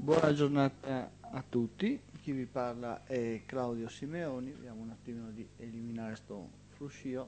Buona giornata a tutti, chi vi parla è Claudio Simeoni, vediamo un attimino di eliminare sto fruscio.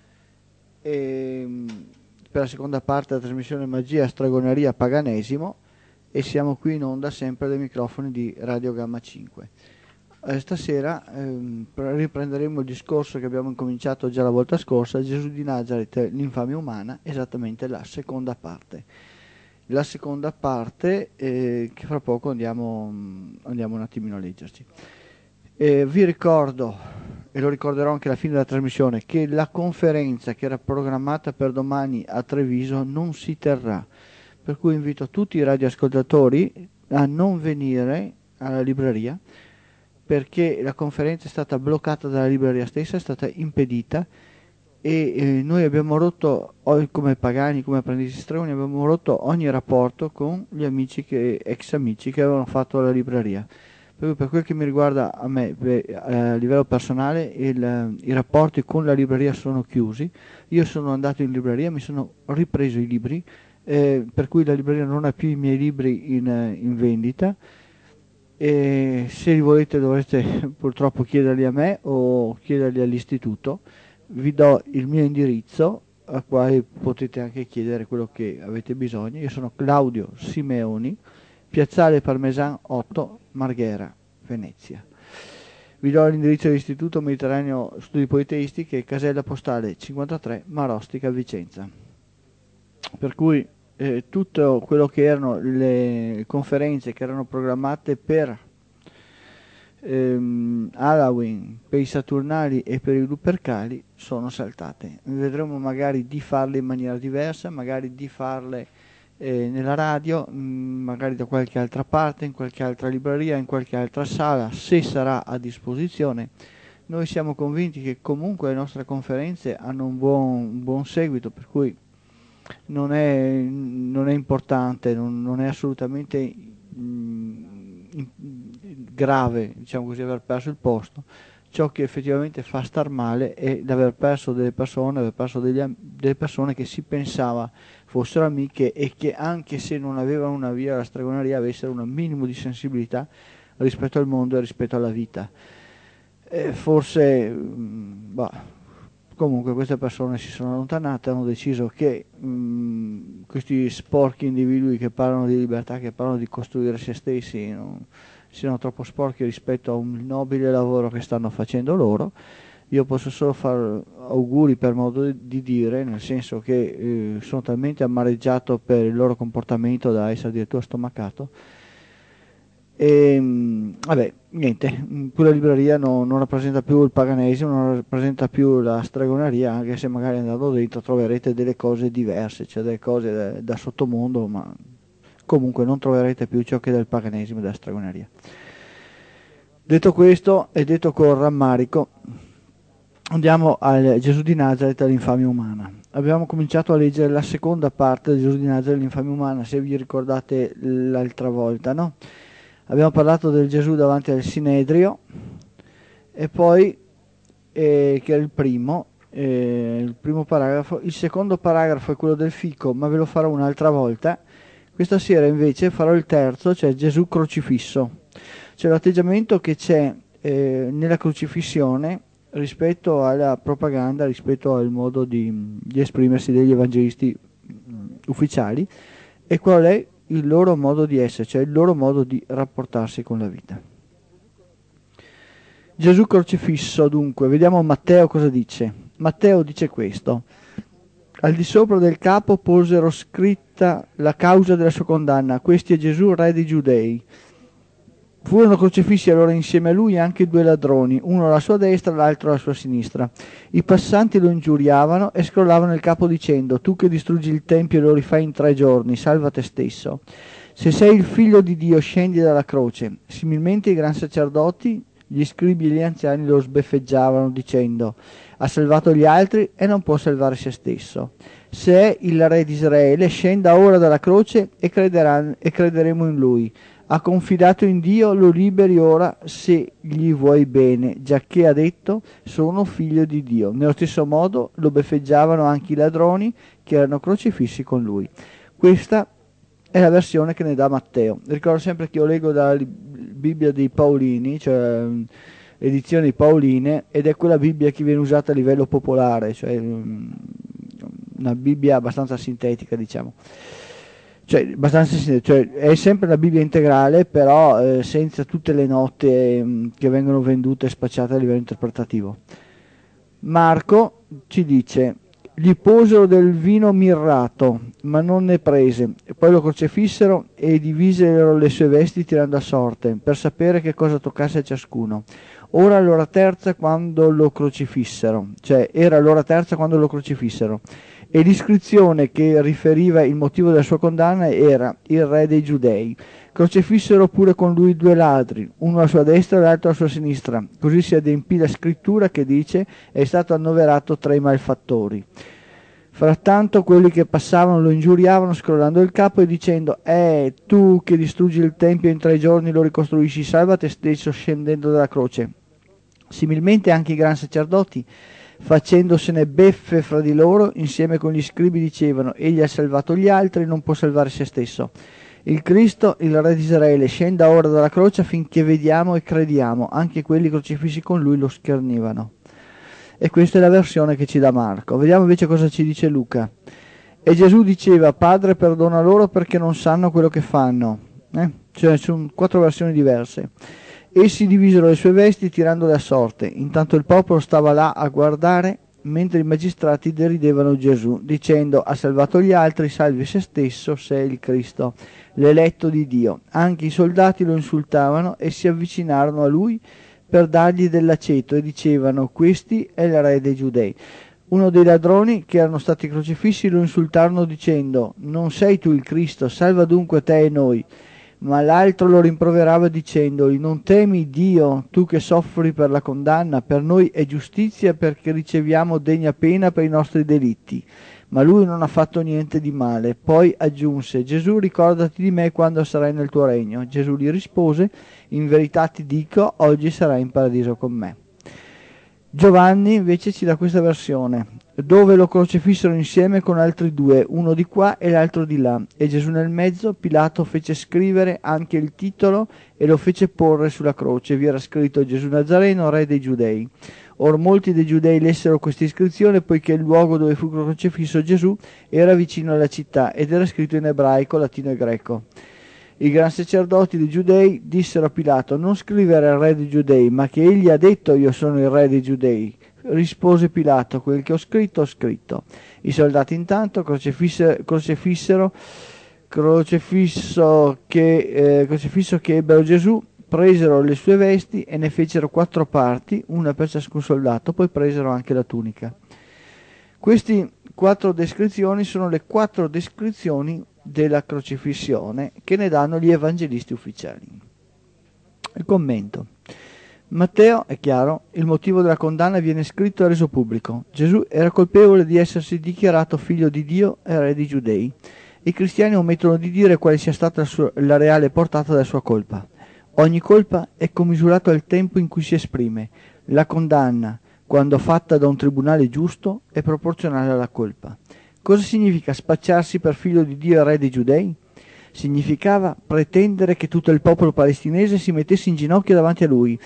Per la seconda parte della trasmissione Magia, Stregoneria, Paganesimo e siamo qui in onda sempre dai microfoni di Radio Gamma 5. Stasera riprenderemo il discorso che abbiamo incominciato già la volta scorsa, Gesù di Nazareth, l'infamia umana, esattamente la seconda parte. La seconda parte che fra poco andiamo un attimino a leggerci. Vi ricordo, e lo ricorderò anche alla fine della trasmissione, che la conferenza che era programmata per domani a Treviso non si terrà, per cui invito tutti i radioascoltatori a non venire alla libreria, perché la conferenza è stata bloccata dalla libreria stessa, è stata impedita e noi abbiamo rotto, come pagani, come apprendisti stregoni, abbiamo rotto ogni rapporto con gli amici, ex amici che avevano fatto la libreria. Per quel che mi riguarda a me, a livello personale, i rapporti con la libreria sono chiusi. Io sono andato in libreria, mi sono ripreso i libri, per cui la libreria non ha più i miei libri in vendita. E se li volete dovrete purtroppo chiederli a me o chiederli all'istituto. Vi do il mio indirizzo a quale potete anche chiedere quello che avete bisogno. Io sono Claudio Simeoni, Piazzale Parmesan 8, Marghera, Venezia. Vi do l'indirizzo dell'Istituto Mediterraneo Studi Politeistici, casella postale 53, Marostica, Vicenza. Per cui tutto quello che erano le conferenze che erano programmate per Halloween, per i Saturnali e per i Lupercali sono saltate. Vedremo magari di farle in maniera diversa, magari di farle nella radio, magari da qualche altra parte, in qualche altra libreria, in qualche altra sala, se sarà a disposizione. Noi siamo convinti che comunque le nostre conferenze hanno un buon seguito, per cui non è importante, non è assolutamente grave, diciamo così, aver perso il posto. Ciò che effettivamente fa star male è l'aver perso delle persone, aver perso delle persone che si pensava fossero amiche e che anche se non avevano una via alla stregoneria avessero un minimo di sensibilità rispetto al mondo e rispetto alla vita. Forse comunque queste persone si sono allontanate, hanno deciso che questi sporchi individui che parlano di libertà, che parlano di costruire se stessi, siano troppo sporchi rispetto a un nobile lavoro che stanno facendo loro. Io posso solo fare auguri per modo di dire, nel senso che sono talmente amareggiato per il loro comportamento da essere addirittura stomacato. E vabbè, niente, quella libreria non rappresenta più il paganesimo, non rappresenta più la stregoneria, anche se magari andando dentro troverete delle cose diverse, cioè delle cose da sottomondo, ma comunque non troverete più ciò che è del paganesimo e della stregoneria. Detto questo e detto con rammarico, andiamo al Gesù di Nazareth, all'infamia umana. Abbiamo cominciato a leggere la seconda parte del Gesù di Nazareth, l'infamia umana, se vi ricordate l'altra volta, no? Abbiamo parlato del Gesù davanti al Sinedrio e poi, che era il primo paragrafo. Il secondo paragrafo è quello del fico, ma ve lo farò un'altra volta. Questa sera invece farò il terzo, cioè Gesù crocifisso. Cioè l'atteggiamento che c'è nella crocifissione rispetto alla propaganda, rispetto al modo di esprimersi degli evangelisti ufficiali, e qual è il loro modo di essere, cioè il loro modo di rapportarsi con la vita. Gesù crocifisso, dunque, vediamo Matteo cosa dice. Matteo dice questo: al di sopra del capo posero scritta la causa della sua condanna: questi è Gesù, re dei Giudei. Furono crocifissi allora insieme a lui anche due ladroni, uno alla sua destra e l'altro alla sua sinistra. I passanti lo ingiuriavano e scrollavano il capo dicendo: tu che distruggi il tempio e lo rifai in 3 giorni, salva te stesso. Se sei il figlio di Dio, scendi dalla croce. Similmente i gran sacerdoti, gli scribi e gli anziani lo sbeffeggiavano dicendo: ha salvato gli altri e non può salvare se stesso. Se è il re di Israele, scenda ora dalla croce e crederemo in lui. Ha confidato in Dio, lo liberi ora se gli vuoi bene, giacché ha detto: sono figlio di Dio. Nello stesso modo lo beffeggiavano anche i ladroni che erano crocifissi con lui. Questa è la versione che ne dà Matteo. Ricordo sempre che io leggo dalla Bibbia dei Paolini, cioè edizioni pauline, ed è quella Bibbia che viene usata a livello popolare, cioè una Bibbia abbastanza sintetica, diciamo. Cioè è sempre la Bibbia integrale, però senza tutte le note che vengono vendute e spacciate a livello interpretativo. Marco ci dice: gli posero del vino mirrato, ma non ne prese, e poi lo crocefissero e divisero le sue vesti tirando a sorte, per sapere che cosa toccasse a ciascuno. Ora l'ora terza quando lo crocifissero, cioè era l'ora terza quando lo crocifissero, e l'iscrizione che riferiva il motivo della sua condanna era il re dei Giudei. Crocefissero pure con lui 2 ladri, uno alla sua destra e l'altro alla sua sinistra. Così si adempì la scrittura che dice: è stato annoverato tra i malfattori. Frattanto quelli che passavano lo ingiuriavano scrollando il capo e dicendo: tu che distruggi il tempio in 3 giorni lo ricostruisci, salva te stesso scendendo dalla croce. Similmente anche i gran sacerdoti, facendosene beffe fra di loro, insieme con gli scribi dicevano: egli ha salvato gli altri, non può salvare se stesso. Il Cristo, il Re di Israele, scenda ora dalla croce affinché vediamo e crediamo. Anche quelli crocifissi con lui lo schernivano. E questa è la versione che ci dà Marco. Vediamo invece cosa ci dice Luca. E Gesù diceva: Padre, perdona loro perché non sanno quello che fanno. Cioè sono 4 versioni diverse. Essi divisero le sue vesti tirandole a sorte. Intanto il popolo stava là a guardare, mentre i magistrati deridevano Gesù, dicendo: ha salvato gli altri, salvi se stesso, se è il Cristo, l'eletto di Dio. Anche i soldati lo insultavano e si avvicinarono a lui per dargli dell'aceto e dicevano: questi è il re dei Giudei. Uno dei ladroni che erano stati crocifissi lo insultarono dicendo: non sei tu il Cristo, salva dunque te e noi. Ma l'altro lo rimproverava dicendogli: non temi Dio, tu che soffri per la condanna? Per noi è giustizia, perché riceviamo degna pena per i nostri delitti. Ma lui non ha fatto niente di male. Poi aggiunse: Gesù, ricordati di me quando sarai nel tuo regno. Gesù gli rispose: in verità ti dico, oggi sarai in paradiso con me. Giovanni invece ci dà questa versione: dove lo crocifissero insieme con altri 2, uno di qua e l'altro di là, e Gesù nel mezzo. Pilato fece scrivere anche il titolo e lo fece porre sulla croce. Vi era scritto: Gesù Nazareno, re dei Giudei. Or molti dei giudei lessero questa iscrizione, poiché il luogo dove fu crocifisso Gesù era vicino alla città ed era scritto in ebraico, latino e greco. I gran sacerdoti dei giudei dissero a Pilato: non scrivere al re dei giudei, ma che egli ha detto: io sono il re dei giudei. Rispose Pilato: quel che ho scritto, ho scritto. I soldati intanto crocifisso che ebbero Gesù, presero le sue vesti e ne fecero 4 parti, una per ciascun soldato, poi presero anche la tunica. Queste 4 descrizioni sono le 4 descrizioni della crocifissione che ne danno gli evangelisti ufficiali. Il commento. Matteo, è chiaro, il motivo della condanna viene scritto e reso pubblico. Gesù era colpevole di essersi dichiarato figlio di Dio e re dei Giudei. I cristiani omettono di dire quale sia stata la reale portata della sua colpa. Ogni colpa è commisurata al tempo in cui si esprime. La condanna, quando fatta da un tribunale giusto, è proporzionale alla colpa. Cosa significa spacciarsi per figlio di Dio e re dei Giudei? Significava pretendere che tutto il popolo palestinese si mettesse in ginocchio davanti a lui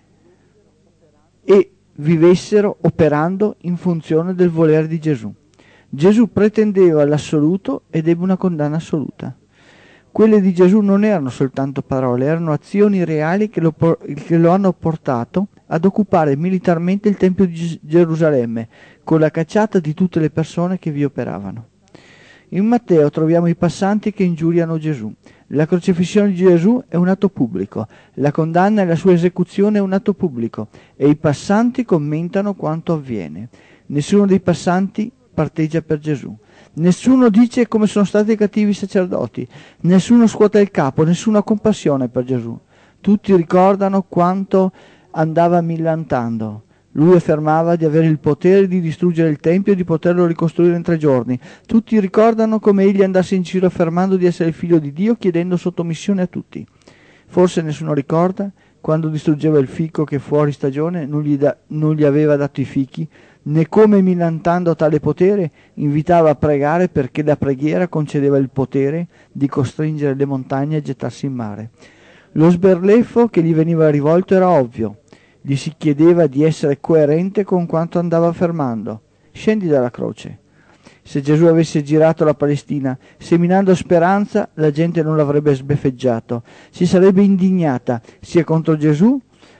e vivessero operando in funzione del volere di Gesù. Gesù pretendeva l'assoluto ed ebbe una condanna assoluta. Quelle di Gesù non erano soltanto parole, erano azioni reali che lo hanno portato ad occupare militarmente il Tempio di Gerusalemme, con la cacciata di tutte le persone che vi operavano. In Matteo troviamo i passanti che ingiuriano Gesù. La crocifissione di Gesù è un atto pubblico, la condanna e la sua esecuzione è un atto pubblico, e i passanti commentano quanto avviene. Nessuno dei passanti parteggia per Gesù. Nessuno dice come sono stati cattivi i sacerdoti, nessuno scuote il capo, nessuno ha compassione per Gesù. Tutti ricordano quanto andava millantando. Lui affermava di avere il potere di distruggere il Tempio e di poterlo ricostruire in 3 giorni. Tutti ricordano come egli andasse in giro affermando di essere il figlio di Dio, chiedendo sottomissione a tutti. Forse nessuno ricorda quando distruggeva il fico che fuori stagione non gli aveva dato i fichi, né come milantando tale potere invitava a pregare, perché la preghiera concedeva il potere di costringere le montagne a gettarsi in mare. Lo sberleffo che gli veniva rivolto era ovvio. Gli si chiedeva di essere coerente con quanto andava affermando. Scendi dalla croce. Se Gesù avesse girato la Palestina seminando speranza, la gente non l'avrebbe sbeffeggiato, si sarebbe indignata sia contro Gesù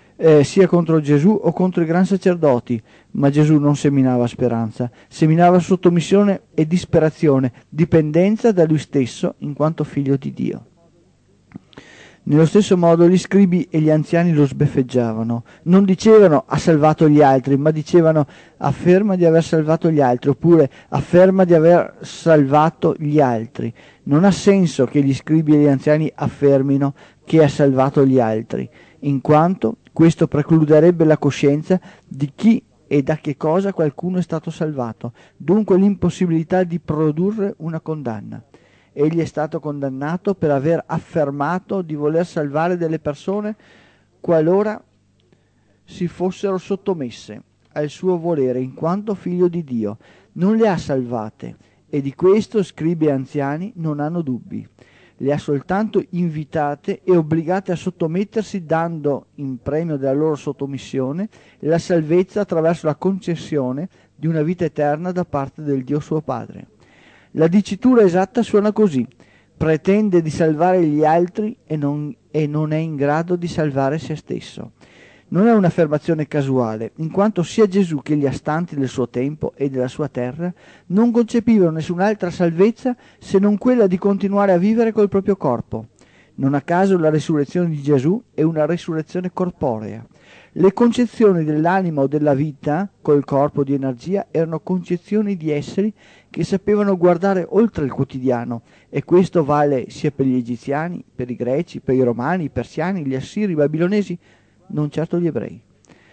o contro i gran sacerdoti, ma Gesù non seminava speranza, seminava sottomissione e disperazione, dipendenza da lui stesso in quanto figlio di Dio. Nello stesso modo gli scribi e gli anziani lo sbeffeggiavano. Non dicevano ha salvato gli altri, ma dicevano afferma di aver salvato gli altri, oppure afferma di aver salvato gli altri. Non ha senso che gli scribi e gli anziani affermino che ha salvato gli altri, in quanto questo precluderebbe la coscienza di chi e da che cosa qualcuno è stato salvato, dunque l'impossibilità di produrre una condanna. Egli è stato condannato per aver affermato di voler salvare delle persone qualora si fossero sottomesse al suo volere, in quanto figlio di Dio. Non le ha salvate, e di questo scribi e anziani non hanno dubbi. Le ha soltanto invitate e obbligate a sottomettersi, dando in premio della loro sottomissione la salvezza attraverso la concessione di una vita eterna da parte del Dio suo Padre. La dicitura esatta suona così: pretende di salvare gli altri e non è in grado di salvare se stesso. Non è un'affermazione casuale, in quanto sia Gesù che gli astanti del suo tempo e della sua terra non concepivano nessun'altra salvezza se non quella di continuare a vivere col proprio corpo. Non a caso la resurrezione di Gesù è una resurrezione corporea. Le concezioni dell'anima o della vita col corpo di energia erano concezioni di esseri che sapevano guardare oltre il quotidiano, e questo vale sia per gli egiziani, per i greci, per i romani, i persiani, gli assiri, i babilonesi, non certo gli ebrei.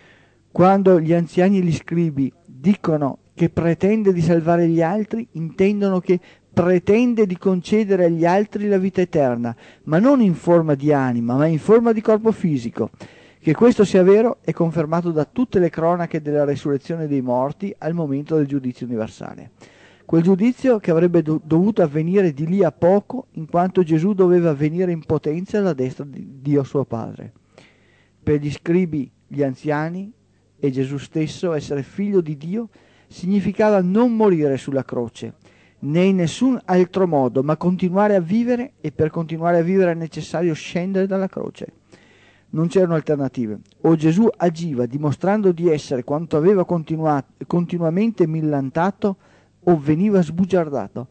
Quando gli anziani e gli scribi dicono che pretende di salvare gli altri, intendono che pretende di concedere agli altri la vita eterna, ma non in forma di anima, ma in forma di corpo fisico. Che questo sia vero è confermato da tutte le cronache della resurrezione dei morti al momento del giudizio universale. Quel giudizio che avrebbe dovuto avvenire di lì a poco, in quanto Gesù doveva venire in potenza alla destra di Dio suo Padre. Per gli scribi, gli anziani e Gesù stesso, essere figlio di Dio significava non morire sulla croce, né in nessun altro modo, ma continuare a vivere, e per continuare a vivere è necessario scendere dalla croce. Non c'erano alternative. O Gesù agiva dimostrando di essere quanto aveva continuamente millantato, o veniva sbugiardato.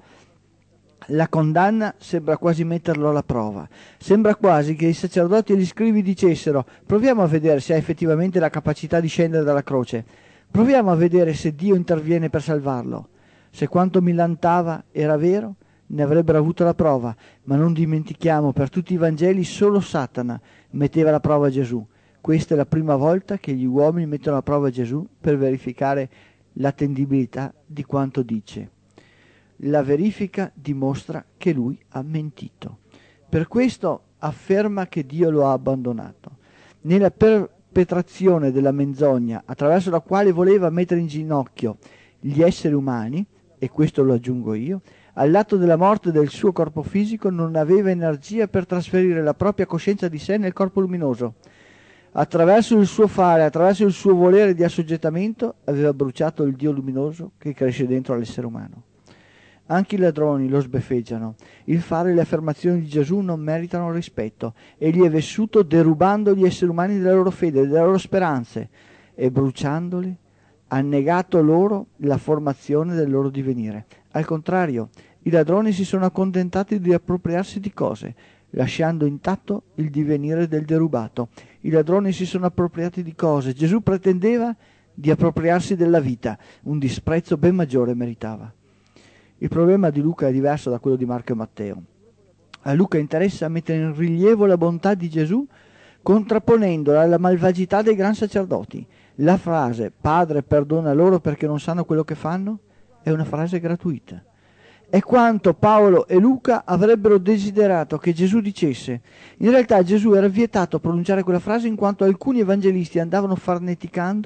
La condanna sembra quasi metterlo alla prova. Sembra quasi che i sacerdoti e gli scribi dicessero: proviamo a vedere se ha effettivamente la capacità di scendere dalla croce. Proviamo a vedere se Dio interviene per salvarlo. Se quanto millantava era vero, ne avrebbero avuto la prova. Ma non dimentichiamo, per tutti i Vangeli solo Satana metteva alla prova Gesù. Questa è la prima volta che gli uomini mettono alla prova Gesù per verificare l'attendibilità di quanto dice. La verifica dimostra che lui ha mentito. Per questo afferma che Dio lo ha abbandonato. Nella perpetrazione della menzogna, attraverso la quale voleva mettere in ginocchio gli esseri umani, e questo lo aggiungo io, all'atto della morte del suo corpo fisico non aveva energia per trasferire la propria coscienza di sé nel corpo luminoso. Attraverso il suo fare, attraverso il suo volere di assoggettamento, aveva bruciato il Dio luminoso che cresce dentro all'essere umano. Anche i ladroni lo sbeffeggiano. Il fare e le affermazioni di Gesù non meritano rispetto. Egli è vissuto derubando gli esseri umani della loro fede, delle loro speranze, e bruciandoli ha negato loro la formazione del loro divenire. Al contrario, i ladroni si sono accontentati di appropriarsi di cose, lasciando intatto il divenire del derubato. I ladroni si sono appropriati di cose. Gesù pretendeva di appropriarsi della vita. Un disprezzo ben maggiore meritava. Il problema di Luca è diverso da quello di Marco e Matteo. A Luca interessa mettere in rilievo la bontà di Gesù contrapponendola alla malvagità dei gran sacerdoti. La frase «Padre, perdona loro perché non sanno quello che fanno» è una frase gratuita. È quanto Paolo e Luca avrebbero desiderato che Gesù dicesse. In realtà Gesù era vietato pronunciare quella frase in quanto alcuni evangelisti andavano farneticando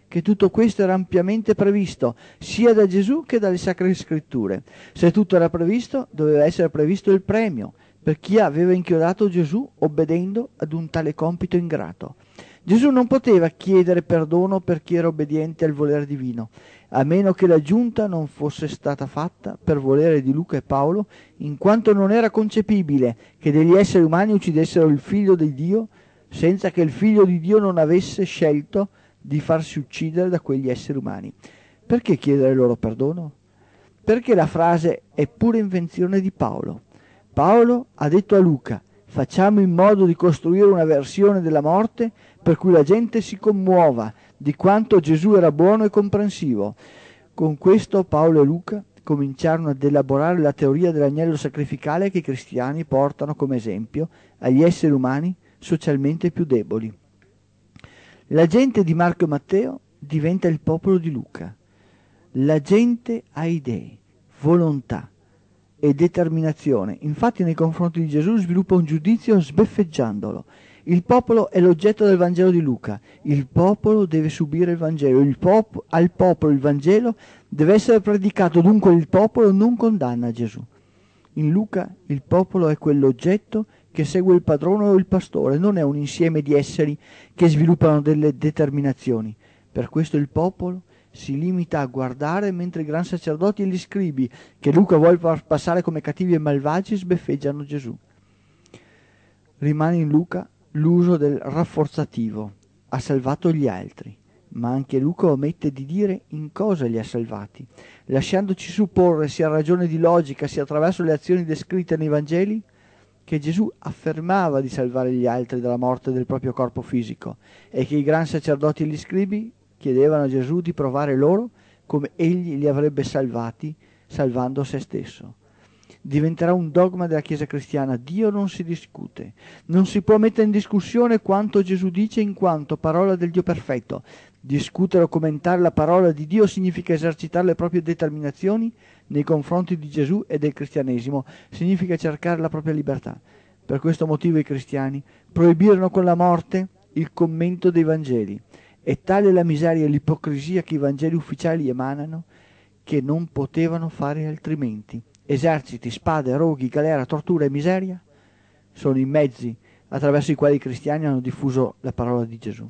che tutto questo era ampiamente previsto, sia da Gesù che dalle Sacre Scritture. Se tutto era previsto, doveva essere previsto il premio per chi aveva inchiodato Gesù obbedendo ad un tale compito ingrato. Gesù non poteva chiedere perdono per chi era obbediente al volere divino, a meno che la giunta non fosse stata fatta per volere di Luca e Paolo, in quanto non era concepibile che degli esseri umani uccidessero il Figlio di Dio senza che il Figlio di Dio non avesse scelto di farsi uccidere da quegli esseri umani. Perché chiedere loro perdono? Perché la frase è pura invenzione di Paolo. Paolo ha detto a Luca: facciamo in modo di costruire una versione della morte per cui la gente si commuova di quanto Gesù era buono e comprensivo. Con questo Paolo e Luca cominciarono ad elaborare la teoria dell'agnello sacrificale che i cristiani portano come esempio agli esseri umani socialmente più deboli. La gente di Marco e Matteo diventa il popolo di Luca. La gente ha idee, volontà e determinazione. Infatti nei confronti di Gesù sviluppa un giudizio sbeffeggiandolo. Il popolo è l'oggetto del Vangelo di Luca. Il popolo deve subire il Vangelo. Al popolo il Vangelo deve essere predicato, dunque il popolo non condanna Gesù. In Luca il popolo è quell'oggetto che segue il padrone o il pastore, non è un insieme di esseri che sviluppano delle determinazioni. Per questo il popolo si limita a guardare mentre i gran sacerdoti e gli scribi, che Luca vuole far passare come cattivi e malvagi, sbeffeggiano Gesù. Rimane in Luca l'uso del rafforzativo: ha salvato gli altri, ma anche Luca omette di dire in cosa li ha salvati, lasciandoci supporre, sia a ragione di logica sia attraverso le azioni descritte nei Vangeli, che Gesù affermava di salvare gli altri dalla morte del proprio corpo fisico e che i gran sacerdoti e gli scribi chiedevano a Gesù di provare loro come egli li avrebbe salvati salvando se stesso. Diventerà un dogma della Chiesa cristiana: Dio non si discute, non si può mettere in discussione quanto Gesù dice in quanto parola del Dio perfetto. Discutere o commentare la parola di Dio significa esercitare le proprie determinazioni nei confronti di Gesù e del cristianesimo, significa cercare la propria libertà. Per questo motivo i cristiani proibirono con la morte il commento dei Vangeli. E tale la miseria e l'ipocrisia che i Vangeli ufficiali emanano, che non potevano fare altrimenti. Eserciti, spade, roghi, galera, tortura e miseria sono i mezzi attraverso i quali i cristiani hanno diffuso la parola di Gesù.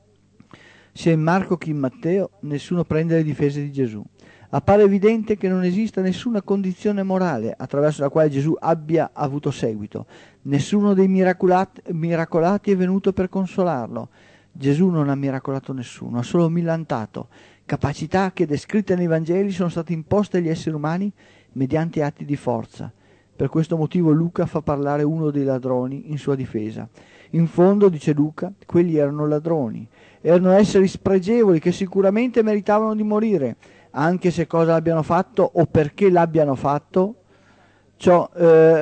Sia in Marco che in Matteo nessuno prende le difese di Gesù. Appare evidente che non esista nessuna condizione morale attraverso la quale Gesù abbia avuto seguito. Nessuno dei miracolati è venuto per consolarlo. Gesù non ha miracolato nessuno, ha solo millantato. Capacità che, descritte nei Vangeli, sono state imposte agli esseri umani mediante atti di forza. Per questo motivo Luca fa parlare uno dei ladroni in sua difesa. In fondo, dice Luca, quelli erano ladroni, erano esseri spregevoli che sicuramente meritavano di morire, anche se cosa abbiano fatto o perché l'abbiano fatto, ciò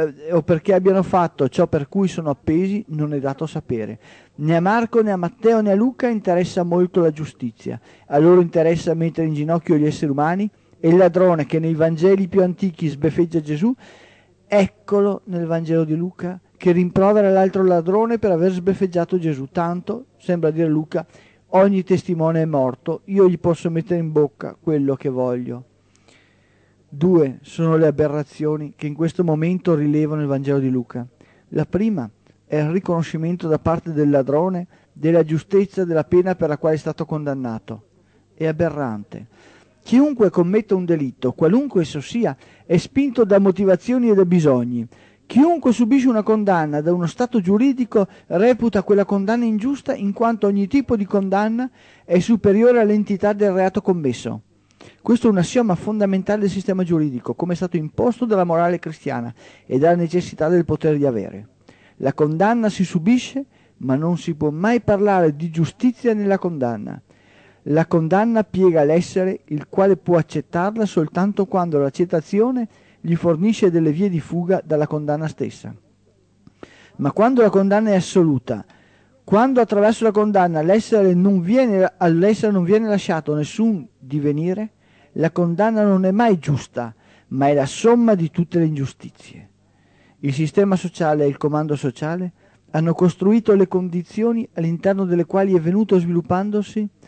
per cui sono appesi non è dato sapere. Né a Marco, né a Matteo, né a Luca interessa molto la giustizia. A loro interessa mettere in ginocchio gli esseri umani, e il ladrone che nei Vangeli più antichi sbeffeggia Gesù, eccolo nel Vangelo di Luca che rimprovera l'altro ladrone per aver sbeffeggiato Gesù. Tanto, sembra dire Luca, ogni testimone è morto, io gli posso mettere in bocca quello che voglio. Due sono le aberrazioni che in questo momento rilevano il Vangelo di Luca. La prima è il riconoscimento da parte del ladrone della giustezza della pena per la quale è stato condannato. È aberrante. Chiunque commetta un delitto, qualunque esso sia, è spinto da motivazioni e da bisogni. Chiunque subisce una condanna da uno stato giuridico reputa quella condanna ingiusta in quanto ogni tipo di condanna è superiore all'entità del reato commesso. Questo è un assioma fondamentale del sistema giuridico, come è stato imposto dalla morale cristiana e dalla necessità del potere di avere. La condanna si subisce, ma non si può mai parlare di giustizia nella condanna. La condanna piega l'essere, il quale può accettarla soltanto quando l'accettazione gli fornisce delle vie di fuga dalla condanna stessa. Ma quando la condanna è assoluta, quando attraverso la condanna all'essere non viene lasciato nessun divenire, la condanna non è mai giusta, ma è la somma di tutte le ingiustizie. Il sistema sociale e il comando sociale hanno costruito le condizioni all'interno delle quali è venuto sviluppandosi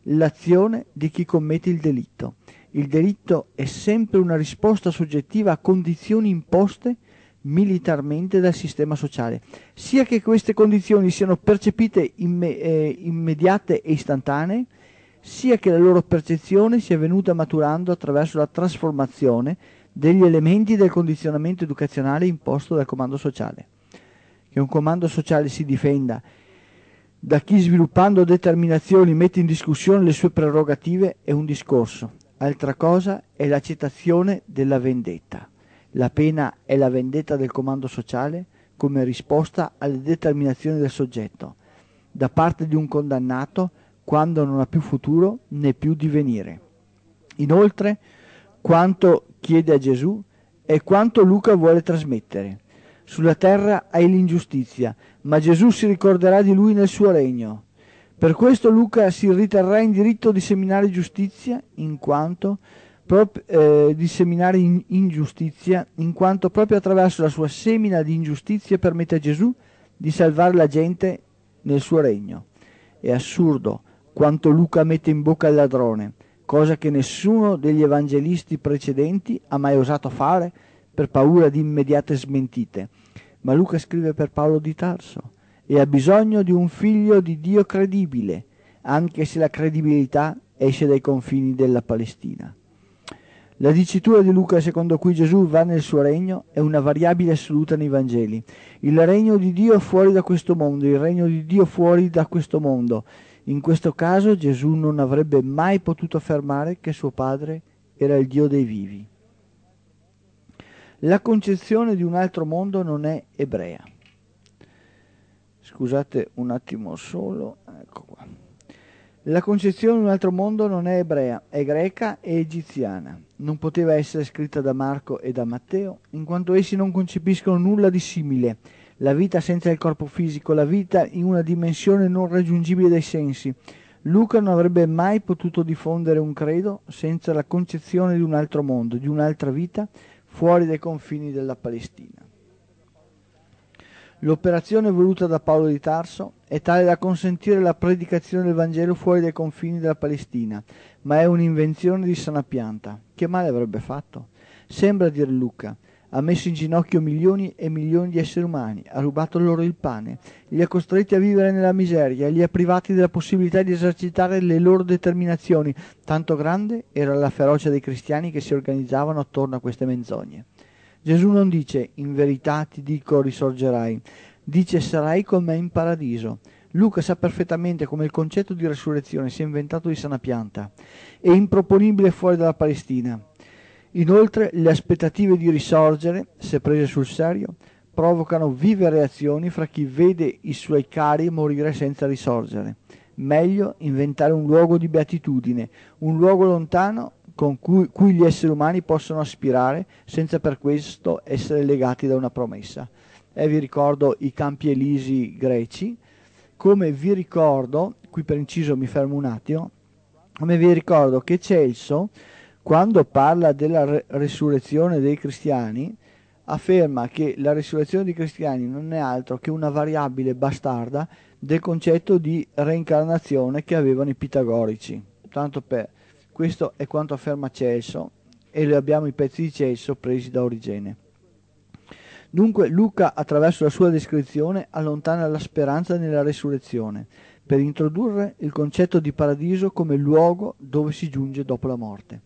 l'azione di chi commette il delitto. Il delitto è sempre una risposta soggettiva a condizioni imposte militarmente dal sistema sociale, sia che queste condizioni siano percepite immediate e istantanee, sia che la loro percezione sia venuta maturando attraverso la trasformazione degli elementi del condizionamento educazionale imposto dal comando sociale. Che un comando sociale si difenda da chi, sviluppando determinazioni, mette in discussione le sue prerogative è un discorso. Altra cosa è l'accettazione della vendetta. La pena è la vendetta del comando sociale come risposta alle determinazioni del soggetto, da parte di un condannato quando non ha più futuro né più divenire. Inoltre, quanto chiede a Gesù è quanto Luca vuole trasmettere. Sulla terra hai l'ingiustizia, ma Gesù si ricorderà di lui nel suo regno. Per questo Luca si riterrà in diritto di seminare giustizia, in quanto ingiustizia, in quanto proprio attraverso la sua semina di ingiustizia permette a Gesù di salvare la gente nel suo regno. È assurdo quanto Luca mette in bocca al ladrone, cosa che nessuno degli evangelisti precedenti ha mai osato fare per paura di immediate smentite. Ma Luca scrive per Paolo di Tarso e ha bisogno di un figlio di Dio credibile, anche se la credibilità esce dai confini della Palestina. La dicitura di Luca secondo cui Gesù va nel suo regno è una variabile assoluta nei Vangeli. Il regno di Dio fuori da questo mondo, il regno di Dio fuori da questo mondo. In questo caso Gesù non avrebbe mai potuto affermare che suo padre era il Dio dei vivi. La concezione di un altro mondo non è ebrea. Scusate un attimo solo, ecco qua. La concezione di un altro mondo non è ebrea, è greca e egiziana. Non poteva essere scritta da Marco e da Matteo, in quanto essi non concepiscono nulla di simile. La vita senza il corpo fisico, la vita in una dimensione non raggiungibile dai sensi. Luca non avrebbe mai potuto diffondere un credo senza la concezione di un altro mondo, di un'altra vita fuori dai confini della Palestina. L'operazione voluta da Paolo di Tarso è tale da consentire la predicazione del Vangelo fuori dai confini della Palestina, ma è un'invenzione di sana pianta. Che male avrebbe fatto? Sembra dire Luca: ha messo in ginocchio milioni e milioni di esseri umani, ha rubato loro il pane, li ha costretti a vivere nella miseria, li ha privati della possibilità di esercitare le loro determinazioni. Tanto grande era la ferocia dei cristiani che si organizzavano attorno a queste menzogne. Gesù non dice in verità ti dico risorgerai, dice sarai con me in paradiso. Luca sa perfettamente come il concetto di resurrezione sia inventato di sana pianta e improponibile fuori dalla Palestina. Inoltre le aspettative di risorgere, se prese sul serio, provocano vive reazioni fra chi vede i suoi cari morire senza risorgere. Meglio inventare un luogo di beatitudine, un luogo lontano con cui gli esseri umani possono aspirare senza per questo essere legati da una promessa. Vi ricordo i campi elisi greci, come vi ricordo, qui per inciso mi fermo un attimo, come vi ricordo che Celso, quando parla della resurrezione dei cristiani, afferma che la resurrezione dei cristiani non è altro che una variabile bastarda del concetto di reincarnazione che avevano i pitagorici. Tanto per questo è quanto afferma Celso, e abbiamo i pezzi di Celso presi da Origene. Dunque Luca, attraverso la sua descrizione, allontana la speranza nella resurrezione, per introdurre il concetto di paradiso come luogo dove si giunge dopo la morte.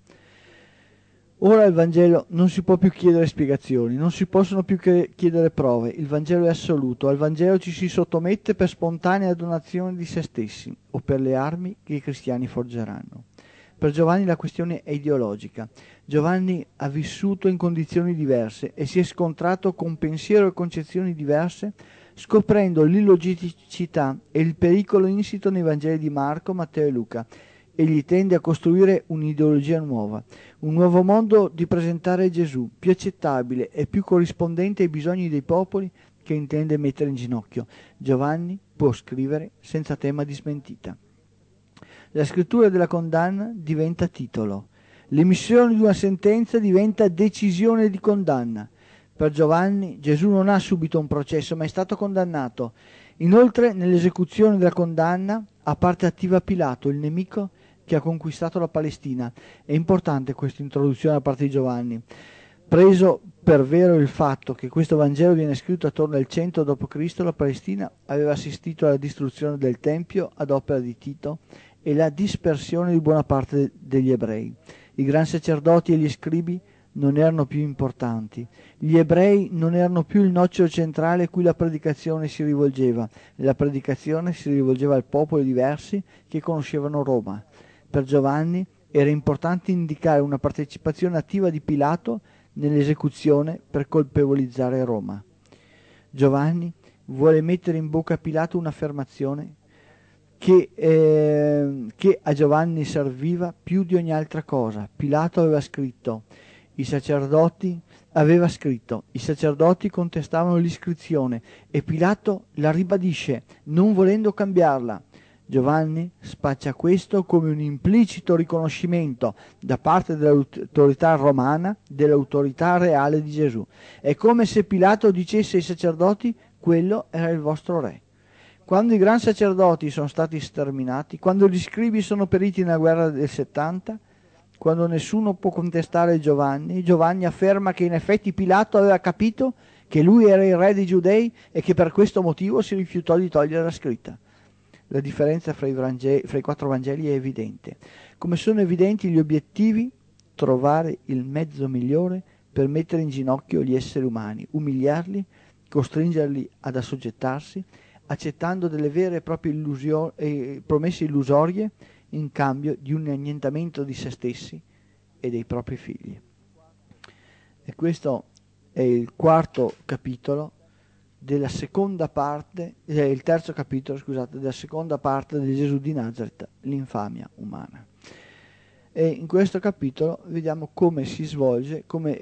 Ora al Vangelo non si può più chiedere spiegazioni, non si possono più chiedere prove, il Vangelo è assoluto, al Vangelo ci si sottomette per spontanea donazione di se stessi o per le armi che i cristiani forgeranno. Per Giovanni la questione è ideologica. Giovanni ha vissuto in condizioni diverse e si è scontrato con pensiero e concezioni diverse, scoprendo l'illogicità e il pericolo insito nei Vangeli di Marco, Matteo e Luca. Egli tende a costruire un'ideologia nuova, un nuovo modo di presentare Gesù, più accettabile e più corrispondente ai bisogni dei popoli che intende mettere in ginocchio. Giovanni può scrivere senza tema di smentita. La scrittura della condanna diventa titolo. L'emissione di una sentenza diventa decisione di condanna. Per Giovanni Gesù non ha subito un processo, ma è stato condannato. Inoltre, nell'esecuzione della condanna, ha parte attiva Pilato, il nemico che ha conquistato la Palestina. È importante questa introduzione da parte di Giovanni. Preso per vero il fatto che questo Vangelo viene scritto attorno al 100 d.C., la Palestina aveva assistito alla distruzione del Tempio ad opera di Tito e la dispersione di buona parte degli ebrei. I gran sacerdoti e gli scribi non erano più importanti. Gli ebrei non erano più il nocciolo centrale a cui la predicazione si rivolgeva. La predicazione si rivolgeva al popolo diversi che conoscevano Roma. Per Giovanni era importante indicare una partecipazione attiva di Pilato nell'esecuzione per colpevolizzare Roma. Giovanni vuole mettere in bocca a Pilato un'affermazione che a Giovanni serviva più di ogni altra cosa. Pilato aveva scritto, i sacerdoti contestavano l'iscrizione e Pilato la ribadisce, non volendo cambiarla. Giovanni spaccia questo come un implicito riconoscimento da parte dell'autorità romana dell'autorità reale di Gesù. È come se Pilato dicesse ai sacerdoti: quello era il vostro re. Quando i gran sacerdoti sono stati sterminati, quando gli scribi sono periti nella guerra del 70, quando nessuno può contestare Giovanni, Giovanni afferma che in effetti Pilato aveva capito che lui era il re dei Giudei e che per questo motivo si rifiutò di togliere la scritta. La differenza fra i 4 Vangeli è evidente. Come sono evidenti gli obiettivi, trovare il mezzo migliore per mettere in ginocchio gli esseri umani, umiliarli, costringerli ad assoggettarsi, accettando delle vere e proprie promesse illusorie in cambio di un annientamento di se stessi e dei propri figli. E questo è il quarto capitolo della seconda parte, il terzo capitolo, scusate, della seconda parte di Gesù di Nazareth, l'infamia umana. E in questo capitolo vediamo come si svolge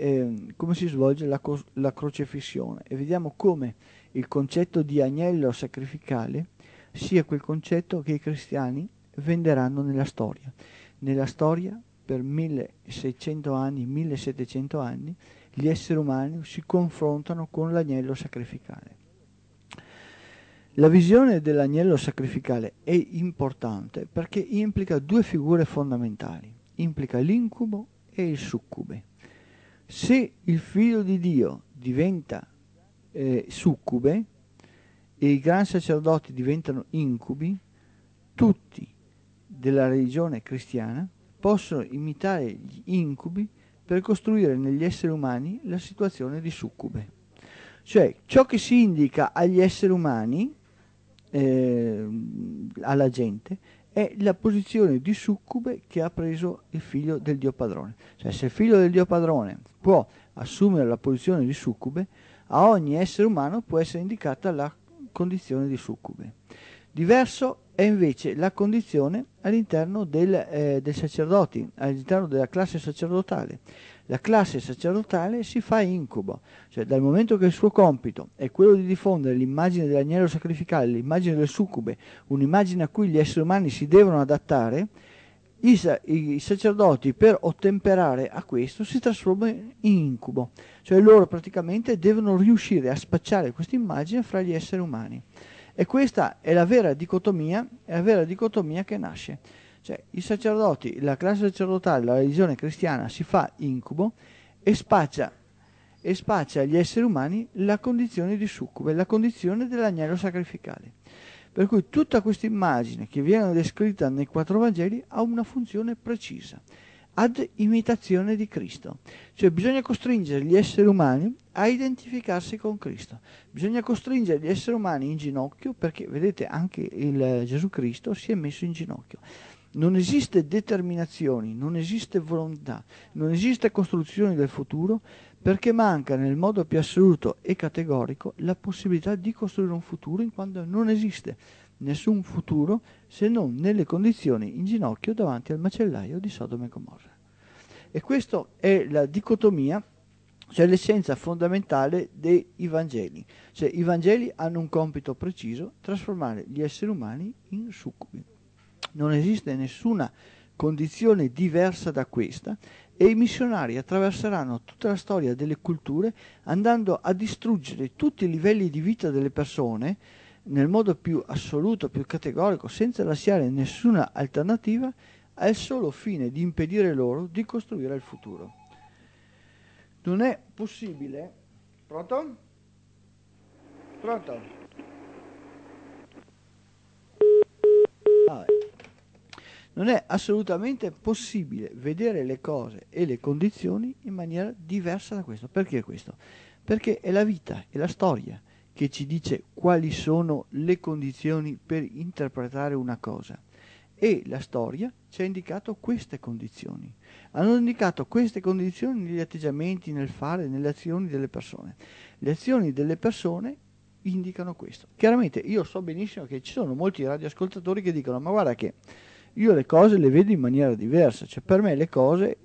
la crocefissione e vediamo come il concetto di agnello sacrificale sia quel concetto che i cristiani venderanno nella storia. Nella storia, per 1600 anni, 1700 anni, gli esseri umani si confrontano con l'agnello sacrificale. La visione dell'agnello sacrificale è importante perché implica 2 figure fondamentali, implica l'incubo e il succube. Se il figlio di Dio diventa succube e i gran sacerdoti diventano incubi, tutti della religione cristiana possono imitare gli incubi per costruire negli esseri umani la situazione di succube. Cioè, ciò che si indica agli esseri umani, alla gente, è la posizione di succube che ha preso il figlio del Dio padrone. Cioè, se il figlio del Dio padrone può assumere la posizione di succube, a ogni essere umano può essere indicata la condizione di succube. Diverso è invece la condizione all'interno dei sacerdoti, all'interno della classe sacerdotale. La classe sacerdotale si fa incubo, cioè dal momento che il suo compito è quello di diffondere l'immagine dell'agnello sacrificale, l'immagine del succube, un'immagine a cui gli esseri umani si devono adattare, i sacerdoti per ottemperare a questo si trasformano in incubo, cioè loro praticamente devono riuscire a spacciare questa immagine fra gli esseri umani. E questa è la vera dicotomia che nasce. Cioè i sacerdoti, la classe sacerdotale, la religione cristiana si fa incubo e spaccia agli esseri umani la condizione di succube, la condizione dell'agnello sacrificale. Per cui tutta questa immagine che viene descritta nei 4 Vangeli ha una funzione precisa, ad imitazione di Cristo. Cioè bisogna costringere gli esseri umani a identificarsi con Cristo. Bisogna costringere gli esseri umani in ginocchio perché, vedete, anche il Gesù Cristo si è messo in ginocchio. Non esiste determinazioni, non esiste volontà, non esiste costruzione del futuro perché manca nel modo più assoluto e categorico la possibilità di costruire un futuro in quanto non esiste nessun futuro se non nelle condizioni in ginocchio davanti al macellaio di Sodoma e Gomorra. E questa è la dicotomia, cioè l'essenza fondamentale dei Vangeli. Cioè i Vangeli hanno un compito preciso, trasformare gli esseri umani in succubi. Non esiste nessuna condizione diversa da questa e i missionari attraverseranno tutta la storia delle culture andando a distruggere tutti i livelli di vita delle persone nel modo più assoluto, più categorico, senza lasciare nessuna alternativa al solo fine di impedire loro di costruire il futuro. Non è possibile. Pronto? Pronto? Vabbè. Non è assolutamente possibile vedere le cose e le condizioni in maniera diversa da questo. Perché questo? Perché è la vita, è la storia che ci dice quali sono le condizioni per interpretare una cosa. E la storia ci ha indicato queste condizioni. Hanno indicato queste condizioni negli atteggiamenti, nel fare, nelle azioni delle persone. Le azioni delle persone indicano questo. Chiaramente io so benissimo che ci sono molti radioascoltatori che dicono ma guarda che io le cose le vedo in maniera diversa, cioè per me le cose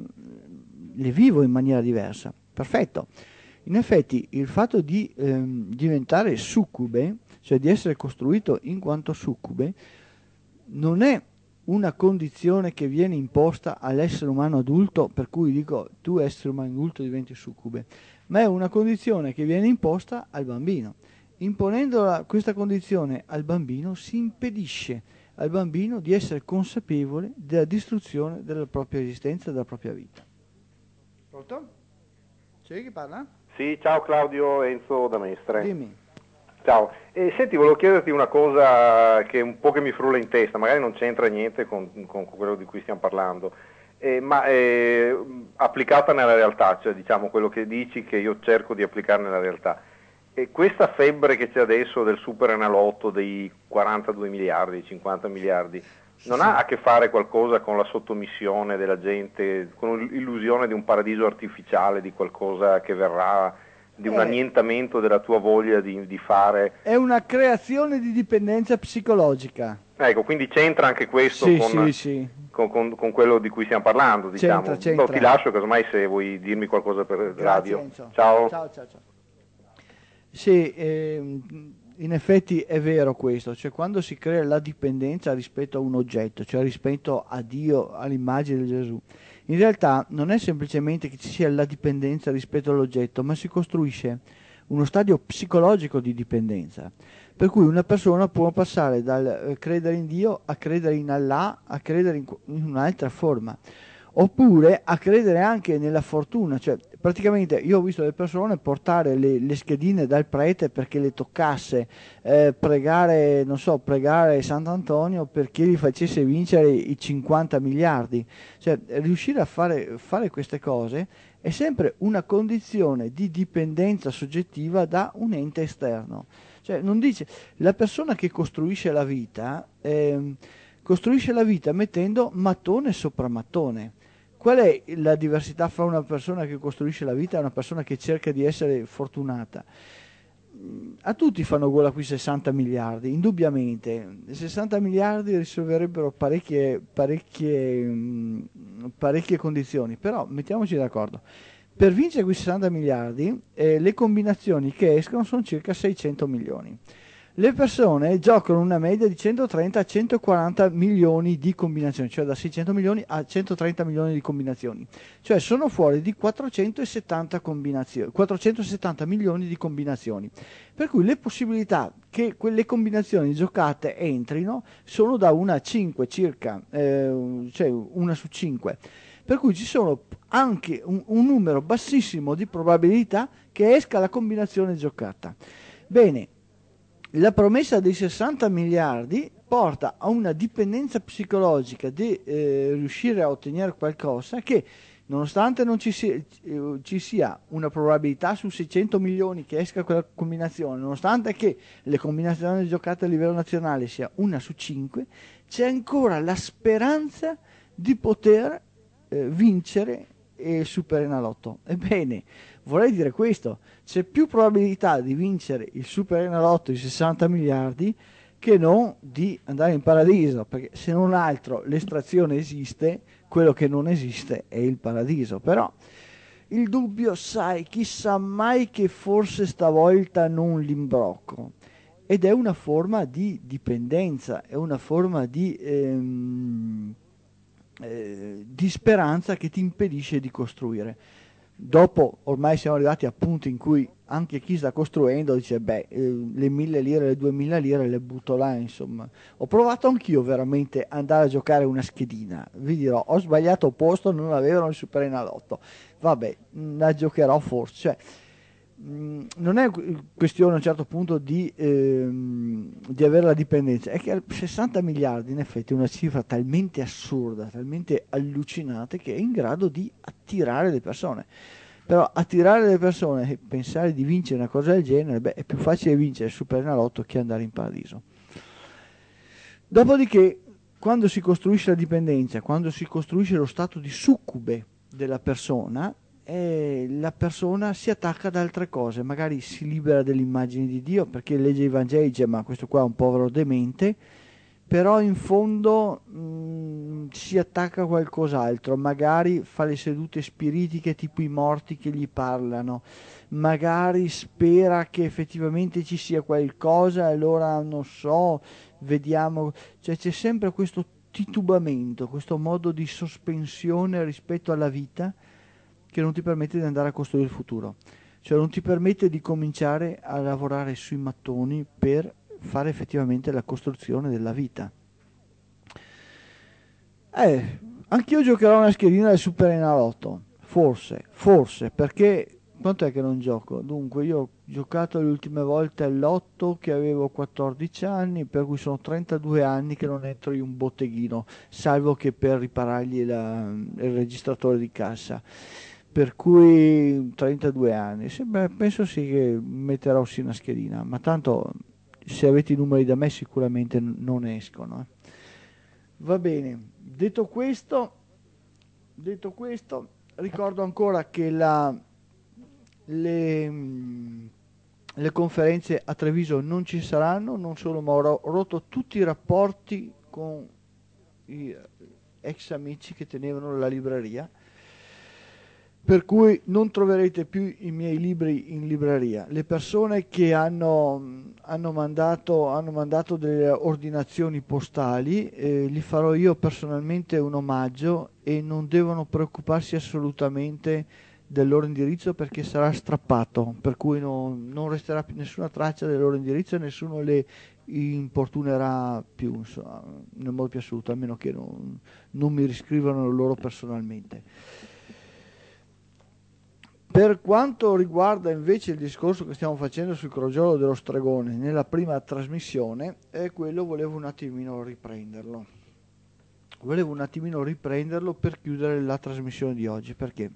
le vivo in maniera diversa. Perfetto. In effetti il fatto di diventare succube, cioè di essere costruito in quanto succube, non è una condizione che viene imposta all'essere umano adulto, per cui dico tu essere umano adulto diventi succube, ma è una condizione che viene imposta al bambino. Imponendo questa condizione al bambino si impedisce al bambino di essere consapevole della distruzione della propria esistenza, della propria vita. Pronto? C'è chi parla? Sì, ciao Claudio, Enzo da Mestre. Dimmi. Ciao, senti, volevo chiederti una cosa che un po' che mi frulla in testa, magari non c'entra niente con quello di cui stiamo parlando, ma applicata nella realtà, cioè diciamo quello che dici che io cerco di applicare nella realtà. E questa febbre che c'è adesso del super enalotto dei 42 miliardi, 50 miliardi, non ha a che fare qualcosa con la sottomissione della gente, con l'illusione di un paradiso artificiale, di qualcosa che verrà, di un annientamento della tua voglia di fare? È una creazione di dipendenza psicologica. Ecco, quindi c'entra anche questo con quello di cui stiamo parlando, diciamo. C'entra. Ti lascio, casomai se vuoi dirmi qualcosa per radio. Enzo. Ciao. Ciao. Sì, in effetti è vero questo, cioè quando si crea la dipendenza rispetto a un oggetto, cioè rispetto a Dio, all'immagine di Gesù, in realtà non è semplicemente che ci sia la dipendenza rispetto all'oggetto, ma si costruisce uno stadio psicologico di dipendenza, per cui una persona può passare dal credere in Dio a credere in Allah, a credere in un'altra forma, oppure a credere anche nella fortuna, cioè praticamente io ho visto le persone portare le schedine dal prete perché le toccasse, pregare Sant'Antonio perché gli facesse vincere i 50 miliardi, cioè riuscire a fare queste cose è sempre una condizione di dipendenza soggettiva da un ente esterno, cioè non dice la persona che costruisce la vita mettendo mattone sopra mattone. Qual è la diversità fra una persona che costruisce la vita e una persona che cerca di essere fortunata? A tutti fanno gola qui 60 miliardi, indubbiamente. 60 miliardi risolverebbero parecchie condizioni, però mettiamoci d'accordo. Per vincere quei 60 miliardi, le combinazioni che escono sono circa 600 milioni. Le persone giocano una media di 130 a 140 milioni di combinazioni, cioè da 600 milioni a 130 milioni di combinazioni, cioè sono fuori di 470 milioni di combinazioni, per cui le possibilità che quelle combinazioni giocate entrino sono da 1 a 5 circa, cioè 1 su 5, per cui ci sono anche un numero bassissimo di probabilità che esca la combinazione giocata. Bene. La promessa dei 60 miliardi porta a una dipendenza psicologica di riuscire a ottenere qualcosa che, nonostante non ci sia una probabilità su 600 milioni che esca quella combinazione, nonostante che le combinazioni giocate a livello nazionale sia 1 su 5, c'è ancora la speranza di poter vincere il Super Enalotto. Ebbene, vorrei dire questo: c'è più probabilità di vincere il Super Enalotto di 60 miliardi che non di andare in paradiso, perché se non altro l'estrazione esiste, quello che non esiste è il paradiso. Però il dubbio, sai, chissà mai che forse stavolta non l'imbrocco, ed è una forma di dipendenza, è una forma di speranza che ti impedisce di costruire. Dopo ormai siamo arrivati a punti in cui anche chi sta costruendo dice, beh, le 1000 lire, le 2000 lire le butto là, insomma. Ho provato anch'io veramente ad andare a giocare una schedina, vi dirò, ho sbagliato posto, non avevano il Superenalotto. Vabbè, la giocherò forse, cioè, non è questione a un certo punto di avere la dipendenza, è che 60 miliardi in effetti è una cifra talmente assurda, talmente allucinante che è in grado di attirare le persone. Però attirare le persone e pensare di vincere una cosa del genere, beh, è più facile vincere il Superenalotto che andare in paradiso. Dopodiché, quando si costruisce la dipendenza, quando si costruisce lo stato di succube della persona si attacca ad altre cose, magari si libera delle immagini di Dio perché legge i Vangeli e dice ma questo qua è un povero demente, però in fondo si attacca a qualcos'altro, magari fa le sedute spiritiche tipo i morti che gli parlano, magari spera che effettivamente ci sia qualcosa, allora non so, vediamo, cioè c'è sempre questo titubamento, questo modo di sospensione rispetto alla vita che non ti permette di andare a costruire il futuro, cioè non ti permette di cominciare a lavorare sui mattoni per fare effettivamente la costruzione della vita. Anch'io giocherò una schedina del Superenalotto, forse, perché quanto è che non gioco? Dunque, io ho giocato le ultime volte all'8 che avevo 14 anni, per cui sono 32 anni che non entro in un botteghino, salvo che per riparargli il registratore di cassa. Per cui 32 anni, penso sì che metterò sì una schedina, ma tanto se avete i numeri da me sicuramente non escono. Va bene, detto questo, ricordo ancora che le conferenze a Treviso non ci saranno, non solo, ma ho rotto tutti i rapporti con gli ex amici che tenevano la libreria, per cui non troverete più i miei libri in libreria. Le persone che hanno mandato delle ordinazioni postali, gli farò io personalmente un omaggio e non devono preoccuparsi assolutamente del loro indirizzo perché sarà strappato, per cui non resterà più nessuna traccia del loro indirizzo e nessuno le importunerà più, insomma, nel modo più assoluto, a meno che non mi riscrivano loro personalmente. Per quanto riguarda invece il discorso che stiamo facendo sul crogiolo dello stregone nella prima trasmissione, quello volevo un attimino riprenderlo. Volevo un attimino riprenderlo per chiudere la trasmissione di oggi. Perché?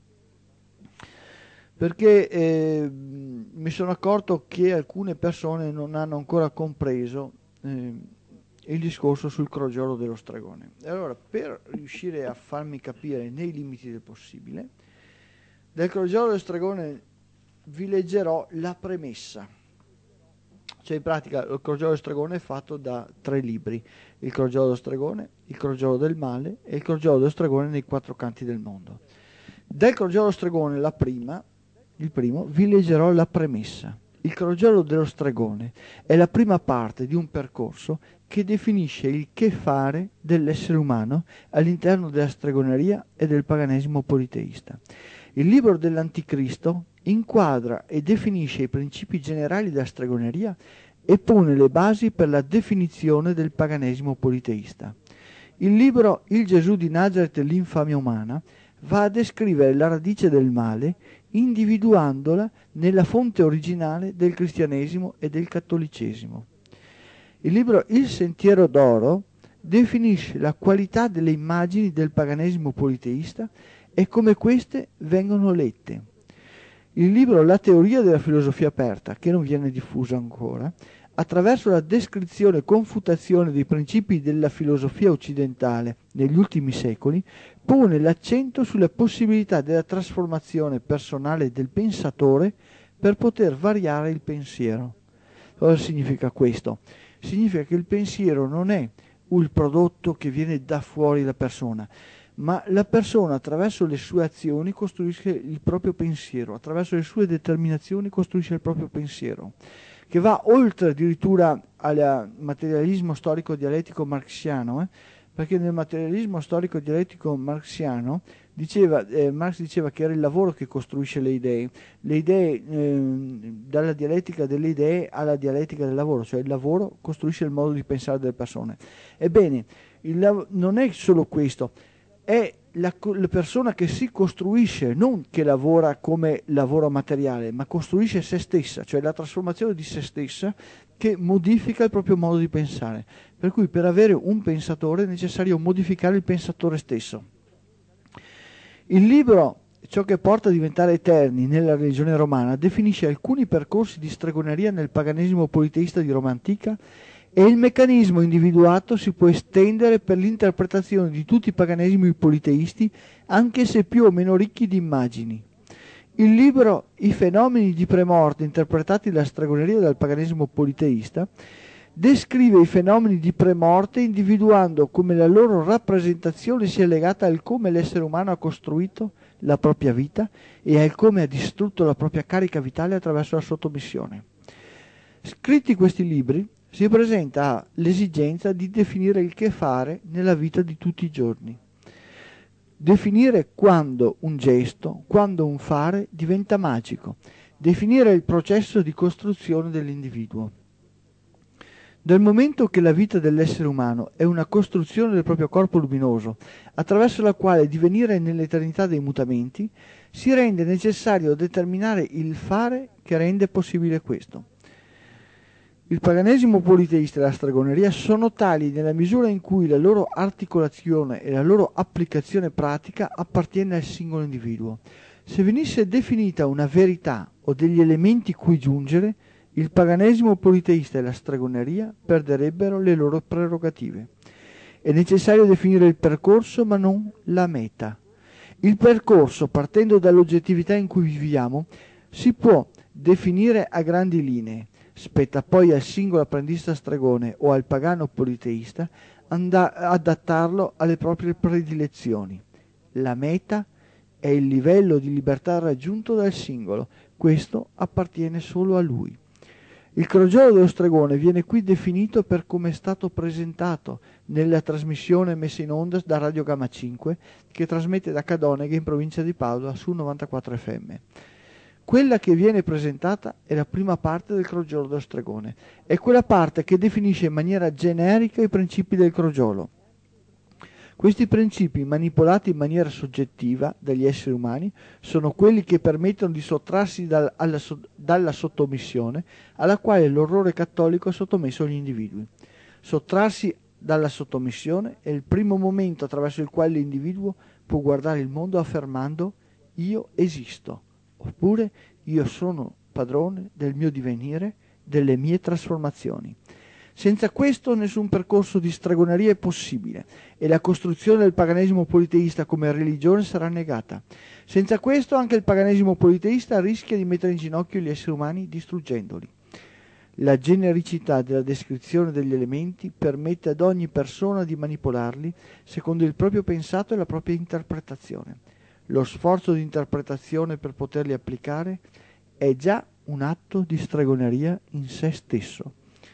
Perché mi sono accorto che alcune persone non hanno ancora compreso il discorso sul crogiolo dello stregone. E allora, per riuscire a farmi capire nei limiti del possibile, del crogiolo dello stregone vi leggerò la premessa. Cioè in pratica il crogiolo dello stregone è fatto da 3 libri: il crogiolo dello stregone, il crogiolo del male e il crogiolo dello stregone nei 4 canti del mondo. Del crogiolo dello stregone, il primo, vi leggerò la premessa. Il crogiolo dello stregone è la prima parte di un percorso che definisce il che fare dell'essere umano all'interno della stregoneria e del paganesimo politeista. Il libro dell'Anticristo inquadra e definisce i principi generali della stregoneria e pone le basi per la definizione del paganesimo politeista. Il libro Il Gesù di Nazaret e l'infamia umana va a descrivere la radice del male, individuandola nella fonte originale del cristianesimo e del cattolicesimo. Il libro Il Sentiero d'Oro definisce la qualità delle immagini del paganesimo politeista e come queste vengono lette. Il libro La teoria della filosofia aperta, che non viene diffuso ancora, attraverso la descrizione e confutazione dei principi della filosofia occidentale negli ultimi secoli, pone l'accento sulla possibilità della trasformazione personale del pensatore per poter variare il pensiero. Cosa significa questo? Significa che il pensiero non è il prodotto che viene da fuori la persona, ma la persona attraverso le sue azioni costruisce il proprio pensiero, attraverso le sue determinazioni costruisce il proprio pensiero, che va oltre addirittura al materialismo storico dialettico marxiano, perché nel materialismo storico dialettico marxiano Marx diceva che era il lavoro che costruisce le idee, dalla dialettica delle idee alla dialettica del lavoro, cioè il lavoro costruisce il modo di pensare delle persone. Ebbene, non è solo questo, è la persona che si costruisce, non che lavora come lavoro materiale, ma costruisce se stessa, cioè la trasformazione di se stessa che modifica il proprio modo di pensare. Per cui per avere un pensatore è necessario modificare il pensatore stesso. Il libro Ciò che porta a diventare eterni nella religione romana definisce alcuni percorsi di stregoneria nel paganesimo politeista di Roma antica e il meccanismo individuato si può estendere per l'interpretazione di tutti i paganesimi politeisti, anche se più o meno ricchi di immagini. Il libro I fenomeni di premorte interpretati dalla stregoneria dal paganesimo politeista descrive i fenomeni di premorte individuando come la loro rappresentazione sia legata al come l'essere umano ha costruito la propria vita e al come ha distrutto la propria carica vitale attraverso la sottomissione. Scritti questi libri, si presenta l'esigenza di definire il che fare nella vita di tutti i giorni. Definire quando un gesto, quando un fare diventa magico. Definire il processo di costruzione dell'individuo. Dal momento che la vita dell'essere umano è una costruzione del proprio corpo luminoso, attraverso la quale divenire nell'eternità dei mutamenti, si rende necessario determinare il fare che rende possibile questo. Il paganesimo politeista e la stregoneria sono tali nella misura in cui la loro articolazione e la loro applicazione pratica appartiene al singolo individuo. Se venisse definita una verità o degli elementi cui giungere, il paganesimo politeista e la stregoneria perderebbero le loro prerogative. È necessario definire il percorso ma non la meta. Il percorso, partendo dall'oggettività in cui viviamo, si può definire a grandi linee. Spetta poi al singolo apprendista stregone o al pagano politeista adattarlo alle proprie predilezioni. La meta è il livello di libertà raggiunto dal singolo, questo appartiene solo a lui. Il crogiolo dello stregone viene qui definito per come è stato presentato nella trasmissione messa in onda da Radio Gamma 5 che trasmette da Cadoneghe in provincia di Padova su 94 FM. Quella che viene presentata è la prima parte del crogiolo dello stregone, è quella parte che definisce in maniera generica i principi del crogiolo. Questi principi, manipolati in maniera soggettiva dagli esseri umani, sono quelli che permettono di sottrarsi dalla sottomissione alla quale l'orrore cattolico ha sottomesso gli individui. Sottrarsi dalla sottomissione è il primo momento attraverso il quale l'individuo può guardare il mondo affermando «io esisto». Oppure io sono padrone del mio divenire, delle mie trasformazioni. Senza questo nessun percorso di stregoneria è possibile e la costruzione del paganesimo politeista come religione sarà negata. Senza questo anche il paganesimo politeista rischia di mettere in ginocchio gli esseri umani distruggendoli. La genericità della descrizione degli elementi permette ad ogni persona di manipolarli secondo il proprio pensato e la propria interpretazione. Lo sforzo di interpretazione per poterli applicare è già un atto di stregoneria in sé stesso.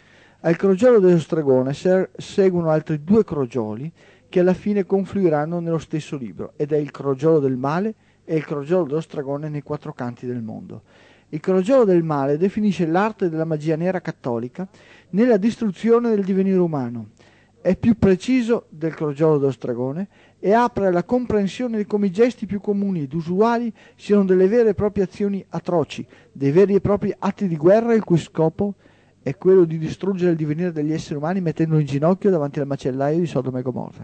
Al crogiolo dello stregone seguono altri due crogioli che alla fine confluiranno nello stesso libro, ed è il crogiolo del male e il crogiolo dello stregone nei quattro canti del mondo. Il crogiolo del male definisce l'arte della magia nera cattolica nella distruzione del divenire umano. È più preciso del crogiolo dello stregone e apre alla comprensione di come i gesti più comuni ed usuali siano delle vere e proprie azioni atroci, dei veri e propri atti di guerra il cui scopo è quello di distruggere il divenire degli esseri umani mettendolo in ginocchio davanti al macellaio di Sodoma e Gomorra.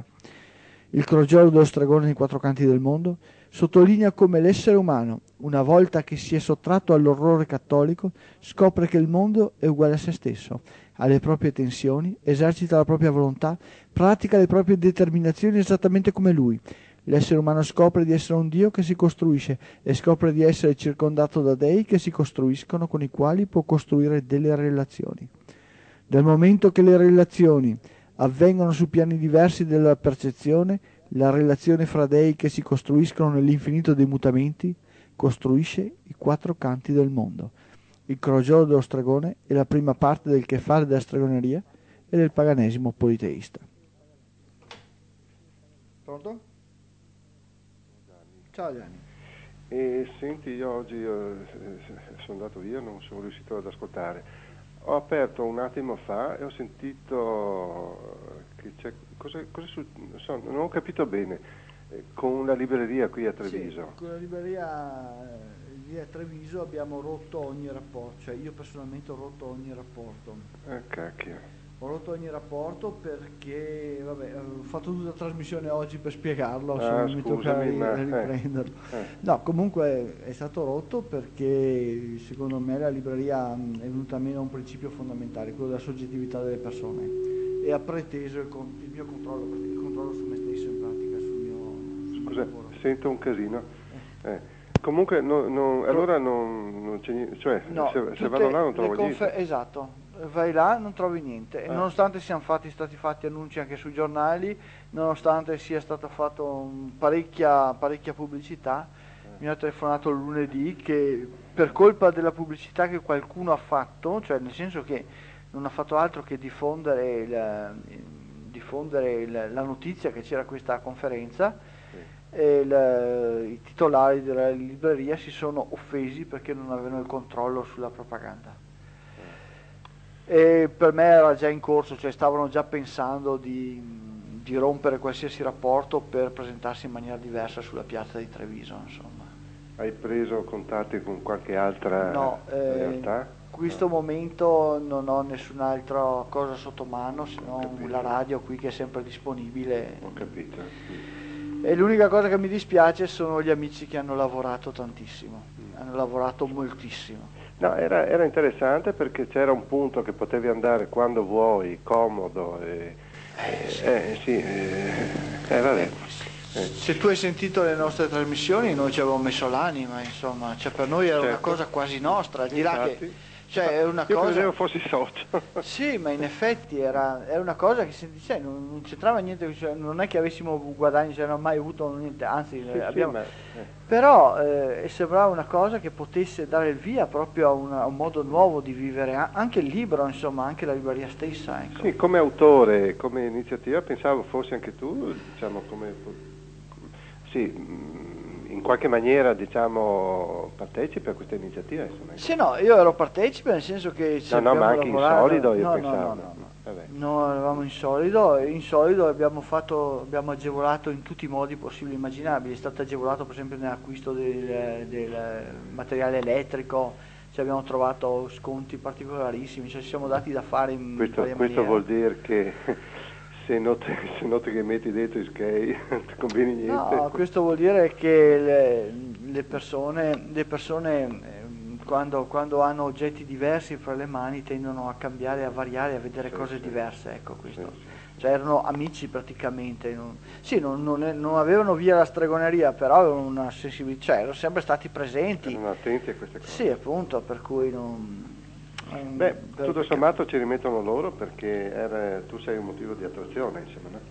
Il crogiolo dello stregone nei quattro canti del mondo sottolinea come l'essere umano, una volta che si è sottratto all'orrore cattolico, scopre che il mondo è uguale a se stesso, ha le proprie tensioni, esercita la propria volontà, pratica le proprie determinazioni esattamente come lui. L'essere umano scopre di essere un Dio che si costruisce e scopre di essere circondato da dei che si costruiscono, con i quali può costruire delle relazioni. Dal momento che le relazioni avvengono su piani diversi della percezione, la relazione fra dei che si costruiscono nell'infinito dei mutamenti costruisce i quattro canti del mondo. Il crogiolo dello stregone è la prima parte del che fare della stregoneria e del paganesimo politeista. Pronto? Ciao Gianni. E senti, io oggi sono andato via, non sono riuscito ad ascoltare. Ho aperto un attimo fa e ho sentito che c'è... non so, non ho capito bene, con la libreria qui a Treviso. Sì, con la libreria lì a Treviso abbiamo rotto ogni rapporto, cioè io personalmente ho rotto ogni rapporto. Cacchio. Ho rotto ogni rapporto perché, vabbè, ho fatto tutta la trasmissione oggi per spiegarlo, se non mi tocca riprenderlo. No, comunque è stato rotto perché secondo me la libreria è venuta meno a un principio fondamentale, quello della soggettività delle persone, e ha preteso il mio controllo su me stesso in pratica, sul mio lavoro. Sento un casino. Comunque allora non c'è niente, cioè no, se vado là non trovo niente. Esatto. Vai là non trovi niente, e nonostante siano stati fatti annunci anche sui giornali, nonostante sia stata fatta parecchia pubblicità, mi ha telefonato il lunedì che per colpa della pubblicità che qualcuno ha fatto, cioè nel senso che non ha fatto altro che diffondere la notizia che c'era questa conferenza, e i titolari della libreria si sono offesi perché non avevano il controllo sulla propaganda. E per me era già in corso, cioè stavano già pensando di rompere qualsiasi rapporto per presentarsi in maniera diversa sulla piazza di Treviso, insomma. Hai preso contatti con qualche altra realtà? In questo momento non ho nessun'altra cosa sotto mano, se non la radio qui che è sempre disponibile. Ho capito. E l'unica cosa che mi dispiace sono gli amici che hanno lavorato tantissimo, hanno lavorato moltissimo. No, era interessante perché c'era un punto che potevi andare quando vuoi, comodo. Vabbè. Se tu hai sentito le nostre trasmissioni, noi ci avevamo messo l'anima, insomma, cioè per noi era una cosa quasi nostra, al di là che... Cioè, è una io cosa... credevo fossi socio. Sì, ma in effetti era una cosa che cioè, non c'entrava niente, cioè, non è che avessimo guadagni, cioè, non ho mai avuto niente, anzi abbiamo... Però sembrava una cosa che potesse dare il via proprio a un modo nuovo di vivere, anche il libro, insomma, anche la libreria stessa. Ecco. Sì, come autore, come iniziativa, pensavo fossi anche tu, diciamo, come... Sì, in qualche maniera, diciamo, partecipi a questa iniziativa, insomma. Sì, no, io ero partecipe, nel senso che No, ma anche in solido io pensavo. No, eravamo in solido abbiamo agevolato in tutti i modi possibili e immaginabili, è stato agevolato per esempio nell'acquisto del materiale elettrico, cioè abbiamo trovato sconti particolarissimi, cioè ci siamo dati da fare in varie maniere. Questo vuol dire che se noti che metti dentro i skei non ti conviene niente. No, questo vuol dire che le persone quando hanno oggetti diversi fra le mani tendono a cambiare, a variare, a vedere cose diverse, ecco questo. Cioè erano amici praticamente, non avevano via la stregoneria, però avevano una sensibilità, cioè erano sempre stati presenti. Erano attenti a queste cose. Sì, appunto, per cui tutto sommato ci rimettono loro perché tu sei un motivo di attrazione, insomma, no?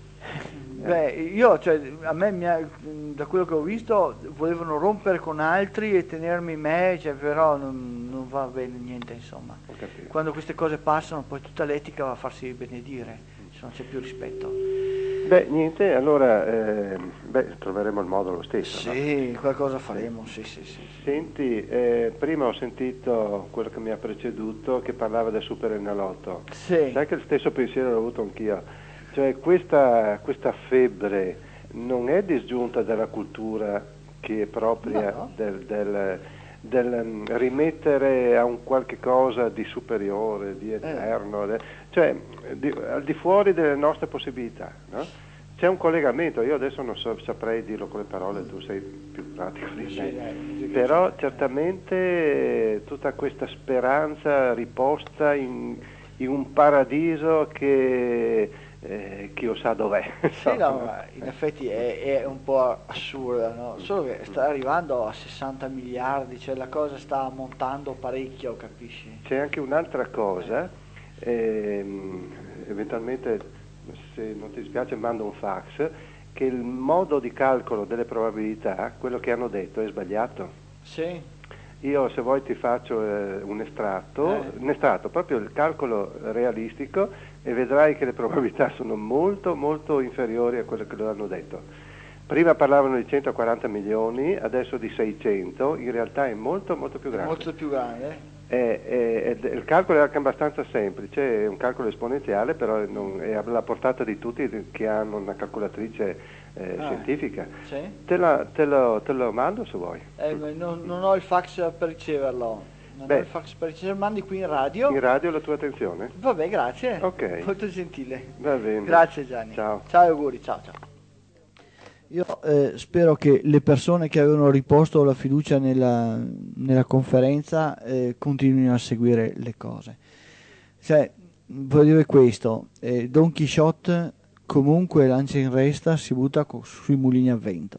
A me da quello che ho visto volevano rompere con altri e tenermi me, cioè, però non va bene niente, insomma. Quando queste cose passano poi tutta l'etica va a farsi benedire, se non c'è più rispetto. Niente, allora troveremo il modo lo stesso. Sì, no? Qualcosa faremo, sì. Senti, prima ho sentito quello che mi ha preceduto che parlava del Super Enalotto. Sì. Sai che lo stesso pensiero l'ho avuto anch'io. Cioè questa febbre non è disgiunta dalla cultura che è propria del rimettere a un qualche cosa di superiore, di eterno, cioè al di fuori delle nostre possibilità, no? C'è un collegamento, io adesso non saprei dirlo con le parole, tu sei più pratico di me, però certamente tutta questa speranza riposta in un paradiso che chi lo sa dov'è. Sì, no, ma in effetti è un po' assurda, no? Solo che sta arrivando a 60 miliardi, cioè la cosa sta montando parecchio, capisci? C'è anche un'altra cosa, eventualmente se non ti dispiace mando un fax, che il modo di calcolo delle probabilità, quello che hanno detto, è sbagliato. Sì. Io se vuoi ti faccio un estratto, proprio il calcolo realistico, e vedrai che le probabilità sono molto molto inferiori a quelle che lo hanno detto. Prima parlavano di 140 milioni, adesso di 600, in realtà è molto molto più grande. Molto più grande? Il calcolo è anche abbastanza semplice, è un calcolo esponenziale, però è alla portata di tutti che hanno una calcolatrice scientifica. Sì? Te lo mando se vuoi. Non ho il fax per riceverlo. Non ho il fax per riceverlo, mandi qui in radio. In radio la tua attenzione? Vabbè, grazie. Ok. Molto gentile. Va bene. Grazie Gianni. Ciao. Ciao e auguri, ciao ciao. Io spero che le persone che avevano riposto la fiducia nella conferenza continuino a seguire le cose. Cioè, voglio dire questo, Don Chisciotte comunque lancia in resta, si butta sui mulini a vento.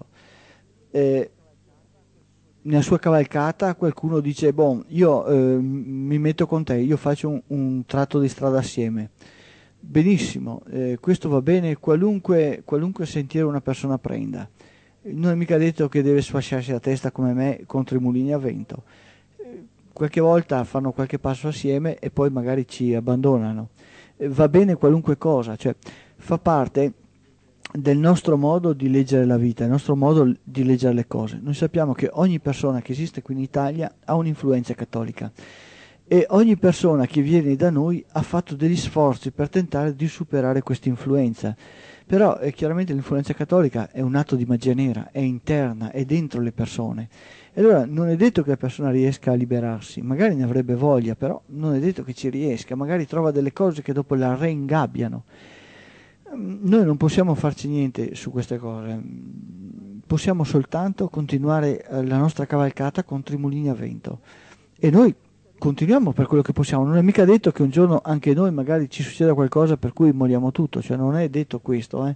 Nella sua cavalcata qualcuno dice, io mi metto con te, io faccio un tratto di strada assieme. Benissimo, questo va bene qualunque sentiero una persona prenda. Non è mica detto che deve sfasciarsi la testa come me contro i mulini a vento. Qualche volta fanno qualche passo assieme e poi magari ci abbandonano. Va bene qualunque cosa, cioè fa parte del nostro modo di leggere la vita, il nostro modo di leggere le cose. Noi sappiamo che ogni persona che esiste qui in Italia ha un'influenza cattolica. E ogni persona che viene da noi ha fatto degli sforzi per tentare di superare questa influenza. Però chiaramente l'influenza cattolica è un atto di magia nera, è interna, è dentro le persone. E allora non è detto che la persona riesca a liberarsi, magari ne avrebbe voglia, però non è detto che ci riesca, magari trova delle cose che dopo la reingabbiano. Noi non possiamo farci niente su queste cose, possiamo soltanto continuare la nostra cavalcata contro i mulini a vento. E noi continuiamo per quello che possiamo, non è mica detto che un giorno anche noi magari ci succeda qualcosa per cui moriamo tutto, cioè non è detto questo.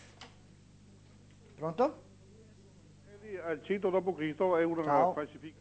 Pronto? Al centro dopo Cristo è una falsificazione.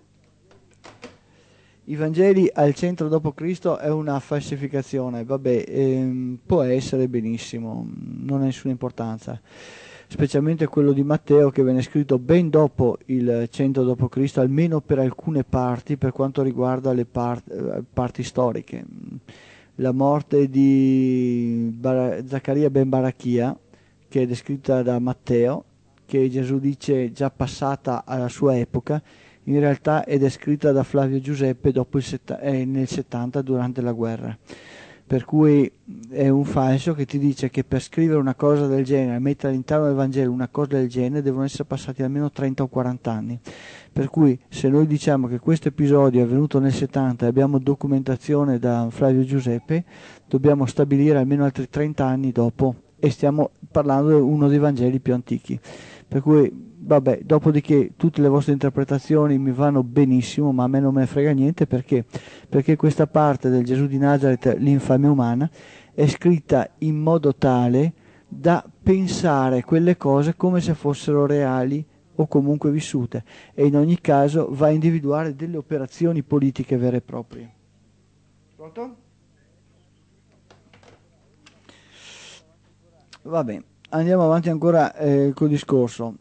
I Vangeli al centro dopo Cristo è una falsificazione, vabbè, può essere benissimo, non ha nessuna importanza. Specialmente quello di Matteo che venne scritto ben dopo il 100 d.C., almeno per alcune parti, per quanto riguarda le parti storiche. La morte di Zaccaria ben Barachia, che è descritta da Matteo, che Gesù dice già passata alla sua epoca, in realtà è descritta da Flavio Giuseppe dopo nel 70 durante la guerra. Per cui è un falso che ti dice che per scrivere una cosa del genere, mettere all'interno del Vangelo una cosa del genere, devono essere passati almeno 30 o 40 anni. Per cui se noi diciamo che questo episodio è avvenuto nel 70 e abbiamo documentazione da Flavio Giuseppe, dobbiamo stabilire almeno altri 30 anni dopo, e stiamo parlando di uno dei Vangeli più antichi. Per cui vabbè, dopodiché tutte le vostre interpretazioni mi vanno benissimo, ma a me non me ne frega niente, perché questa parte del Gesù di Nazareth, l'infamia umana, è scritta in modo tale da pensare quelle cose come se fossero reali o comunque vissute, e in ogni caso va a individuare delle operazioni politiche vere e proprie. Pronto? Vabbè, andiamo avanti ancora col discorso.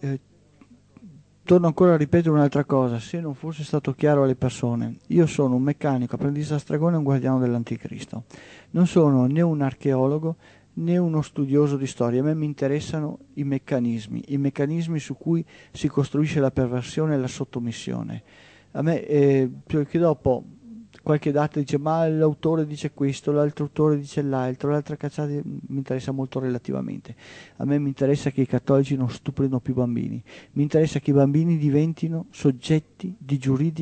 Torno ancora a ripetere un'altra cosa, se non fosse stato chiaro alle persone. Io sono un meccanico, apprendista stregone e un guardiano dell'anticristo. Non sono né un archeologo né uno studioso di storia. A me mi interessano i meccanismi su cui si costruisce la perversione e la sottomissione. A me, perché dopo qualche data dice ma l'autore dice questo, l'altro autore dice l'altro, l'altra cazzata, mi interessa molto relativamente. A me mi interessa che i cattolici non stuprino più bambini, mi interessa che i bambini diventino soggetti di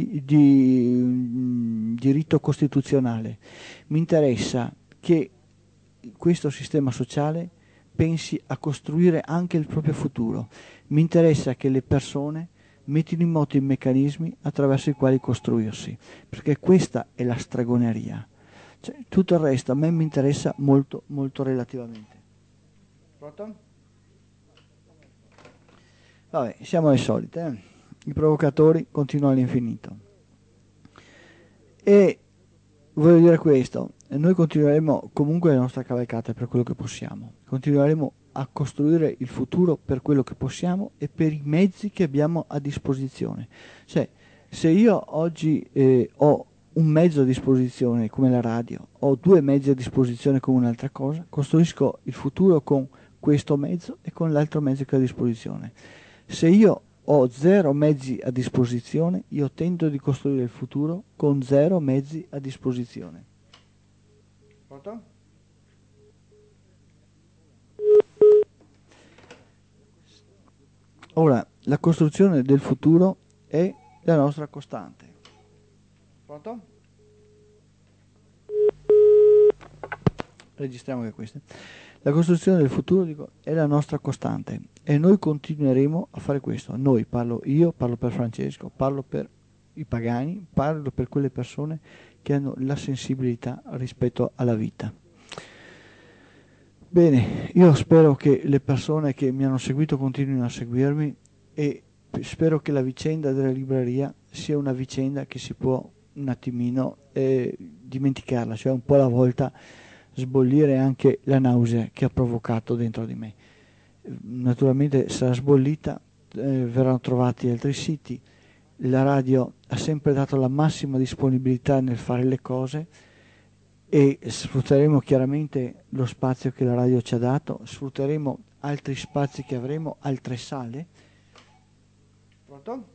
diritto costituzionale, mi interessa che questo sistema sociale pensi a costruire anche il proprio futuro, mi interessa che le persone mettino in moto i meccanismi attraverso i quali costruirsi, perché questa è la stregoneria. Cioè, tutto il resto a me mi interessa molto molto relativamente. Pronto? Vabbè, siamo le solite, i provocatori continuano all'infinito. E voglio dire questo, noi continueremo comunque la nostra cavalcata per quello che possiamo, continueremo a costruire il futuro per quello che possiamo e per i mezzi che abbiamo a disposizione. Cioè, se io oggi ho un mezzo a disposizione come la radio, ho due mezzi a disposizione come un'altra cosa, costruisco il futuro con questo mezzo e con l'altro mezzo che ho a disposizione. Se io ho 0 mezzi a disposizione, io tento di costruire il futuro con 0 mezzi a disposizione. Pronto? Ora, la costruzione del futuro è la nostra costante. Pronto? Registriamo anche queste. La costruzione del futuro, dico, è la nostra costante e noi continueremo a fare questo. Noi, io parlo per Francesco, parlo per i pagani, parlo per quelle persone che hanno la sensibilità rispetto alla vita. Bene, io spero che le persone che mi hanno seguito continuino a seguirmi e spero che la vicenda della libreria sia una vicenda che si può un attimino dimenticarla, cioè un po' alla volta sbollire anche la nausea che ha provocato dentro di me. Naturalmente sarà sbollita, verranno trovati altri siti, la radio ha sempre dato la massima disponibilità nel fare le cose e sfrutteremo chiaramente lo spazio che la radio ci ha dato, sfrutteremo altri spazi che avremo, altre sale. Pronto?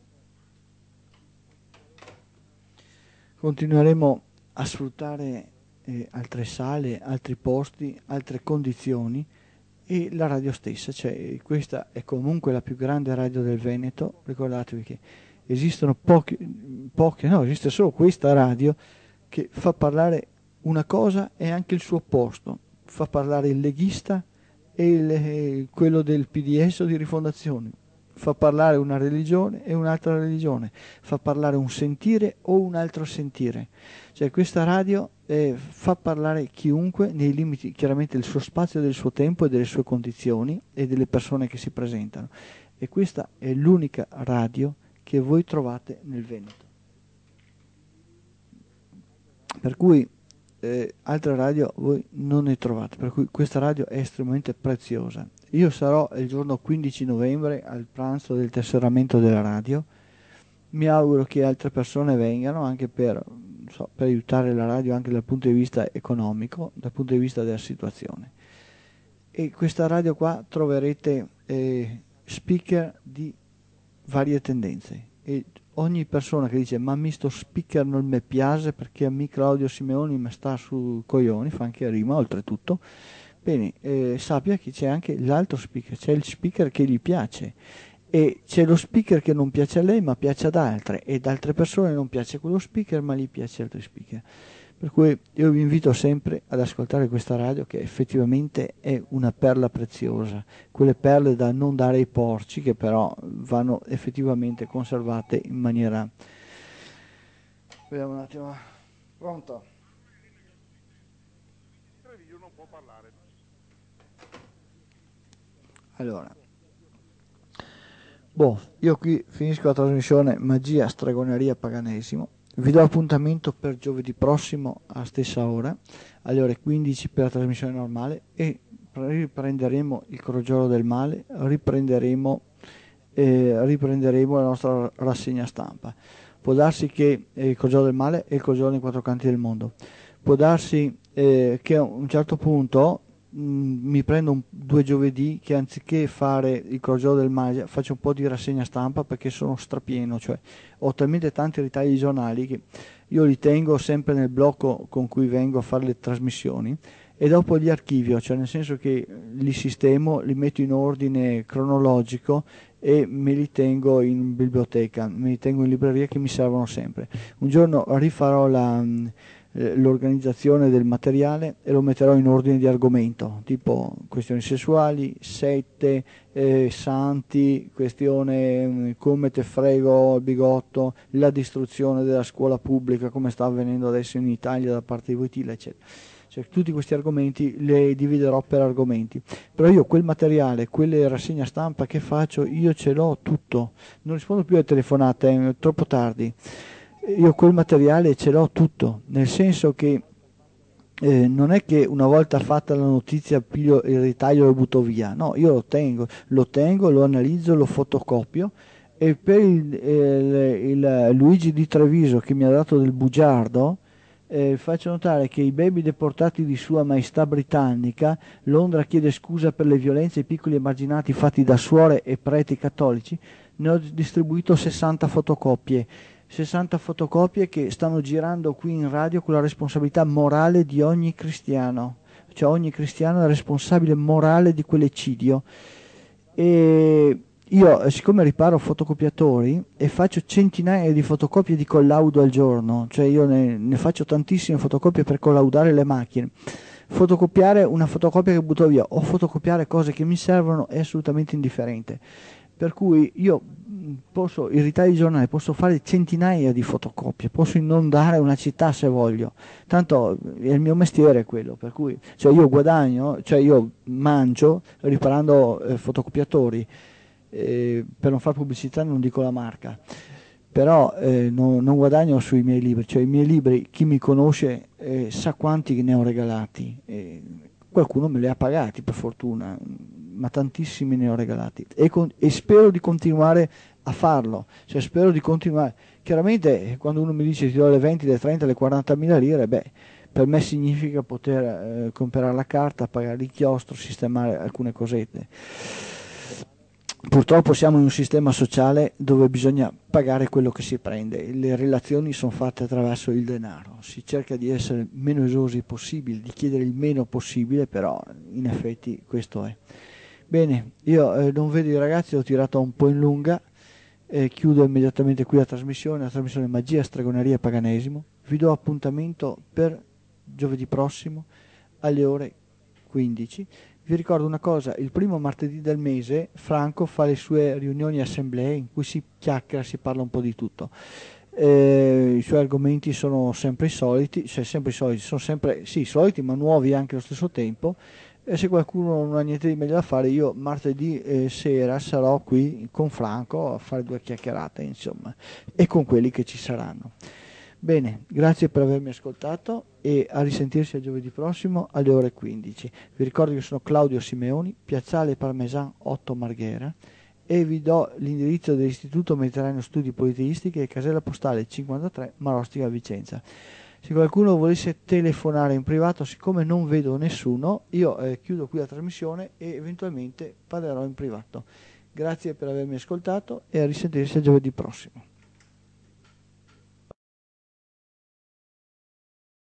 Continueremo a sfruttare altre sale, altri posti, altre condizioni e la radio stessa, cioè questa è comunque la più grande radio del Veneto, ricordatevi che esistono esiste solo questa radio che fa parlare una cosa e anche il suo opposto, fa parlare il leghista e quello del PDS o di Rifondazione, fa parlare una religione e un'altra religione, fa parlare un sentire o un altro sentire, cioè questa radio fa parlare chiunque nei limiti chiaramente del suo spazio, del suo tempo e delle sue condizioni e delle persone che si presentano, e questa è l'unica radio che voi trovate nel Veneto, per cui altre radio voi non ne trovate, per cui questa radio è estremamente preziosa. Io sarò il giorno 15 novembre al pranzo del tesseramento della radio, mi auguro che altre persone vengano anche per aiutare la radio anche dal punto di vista economico, dal punto di vista della situazione. E questa radio qua troverete speaker di varie tendenze e ogni persona che dice ma mi sto speaker non mi piace perché a me Claudio Simeoni mi sta su coglioni, fa anche rima oltretutto, bene, sappia che c'è anche l'altro speaker, c'è il speaker che gli piace e c'è lo speaker che non piace a lei ma piace ad altre, ed altre persone non piace quello speaker ma gli piace altri speaker. Per cui io vi invito sempre ad ascoltare questa radio che effettivamente è una perla preziosa, quelle perle da non dare ai porci che però vanno effettivamente conservate in maniera... Vediamo un attimo, pronto? Non può parlare. Allora, io qui finisco la trasmissione Magia, Stregoneria, Paganesimo. Vi do appuntamento per giovedì prossimo alla stessa ora, alle ore 15 per la trasmissione normale, e riprenderemo il Crogiolo del Male, riprenderemo la nostra rassegna stampa. Può darsi che il Crogiolo del Male è il Crogiolo nei quattro canti del mondo. Può darsi che a un certo punto mi prendo 2 giovedì che anziché fare il Crogiolo del Male faccio un po' di rassegna stampa perché sono strapieno, cioè ho talmente tanti ritagli giornali che io li tengo sempre nel blocco con cui vengo a fare le trasmissioni e dopo li archivio, cioè nel senso che li sistemo, li metto in ordine cronologico e me li tengo in biblioteca, me li tengo in libreria che mi servono sempre. Un giorno rifarò l'organizzazione del materiale e lo metterò in ordine di argomento, tipo questioni sessuali, sette, santi, questione come te frego il bigotto, la distruzione della scuola pubblica come sta avvenendo adesso in Italia da parte di Wojtyla, eccetera. Cioè, tutti questi argomenti li dividerò per argomenti, però io quel materiale, quelle rassegne stampa che faccio, io ce l'ho tutto, non rispondo più alle telefonate, è troppo tardi. Io quel materiale ce l'ho tutto, nel senso che non è che una volta fatta la notizia piglio il ritaglio e lo butto via, no, io lo tengo, lo analizzo, lo fotocopio, e per il Luigi di Treviso che mi ha dato del bugiardo, Faccio notare che i baby deportati di Sua Maestà Britannica, Londra chiede scusa per le violenze ai piccoli emarginati fatti da suore e preti cattolici, ne ho distribuito 60 fotocopie. 60 fotocopie che stanno girando qui in radio con la responsabilità morale di ogni cristiano, cioè ogni cristiano è responsabile morale di quell'eccidio. E io, siccome riparo fotocopiatori e faccio centinaia di fotocopie di collaudo al giorno, cioè io ne faccio tantissime fotocopie per collaudare le macchine, fotocopiare una fotocopia che butto via o fotocopiare cose che mi servono è assolutamente indifferente. Per cui io posso irritare il giornale, posso fare centinaia di fotocopie, posso inondare una città se voglio, tanto è il mio mestiere quello, per cui cioè io guadagno, cioè io mangio riparando fotocopiatori, per non fare pubblicità non dico la marca, però non guadagno sui miei libri, cioè i miei libri chi mi conosce sa quanti ne ho regalati, qualcuno me li ha pagati per fortuna, ma tantissimi ne ho regalati e spero di continuare a farlo, cioè spero di continuare. Chiaramente quando uno mi dice ti do le 20, le 30, le 40.000 lire, beh, per me significa poter comprare la carta, pagare l'inchiostro, sistemare alcune cosette. Purtroppo siamo in un sistema sociale dove bisogna pagare quello che si prende, le relazioni sono fatte attraverso il denaro, si cerca di essere meno esosi possibile, di chiedere il meno possibile, però in effetti questo è. Bene, io non vedo i ragazzi, ho tirato un po' in lunga, chiudo immediatamente qui la trasmissione Magia, Stregoneria e Paganesimo. Vi do appuntamento per giovedì prossimo alle ore 15. Vi ricordo una cosa, il primo martedì del mese Franco fa le sue riunioni e assemblee in cui si chiacchiera, si parla un po' di tutto. I suoi argomenti sono sempre i soliti, sono sempre sì, soliti ma nuovi anche allo stesso tempo. E se qualcuno non ha niente di meglio da fare, io martedì sera sarò qui con Franco a fare due chiacchierate, insomma, e con quelli che ci saranno. Bene, grazie per avermi ascoltato e a risentirsi a giovedì prossimo alle ore 15. Vi ricordo che sono Claudio Simeoni, Piazzale Parmesan 8 Marghera, e vi do l'indirizzo dell'Istituto Mediterraneo Studi Politeistici e casella postale 53 Marostica Vicenza. Se qualcuno volesse telefonare in privato, siccome non vedo nessuno, io chiudo qui la trasmissione e eventualmente parlerò in privato. Grazie per avermi ascoltato e a risentirsi a giovedì prossimo.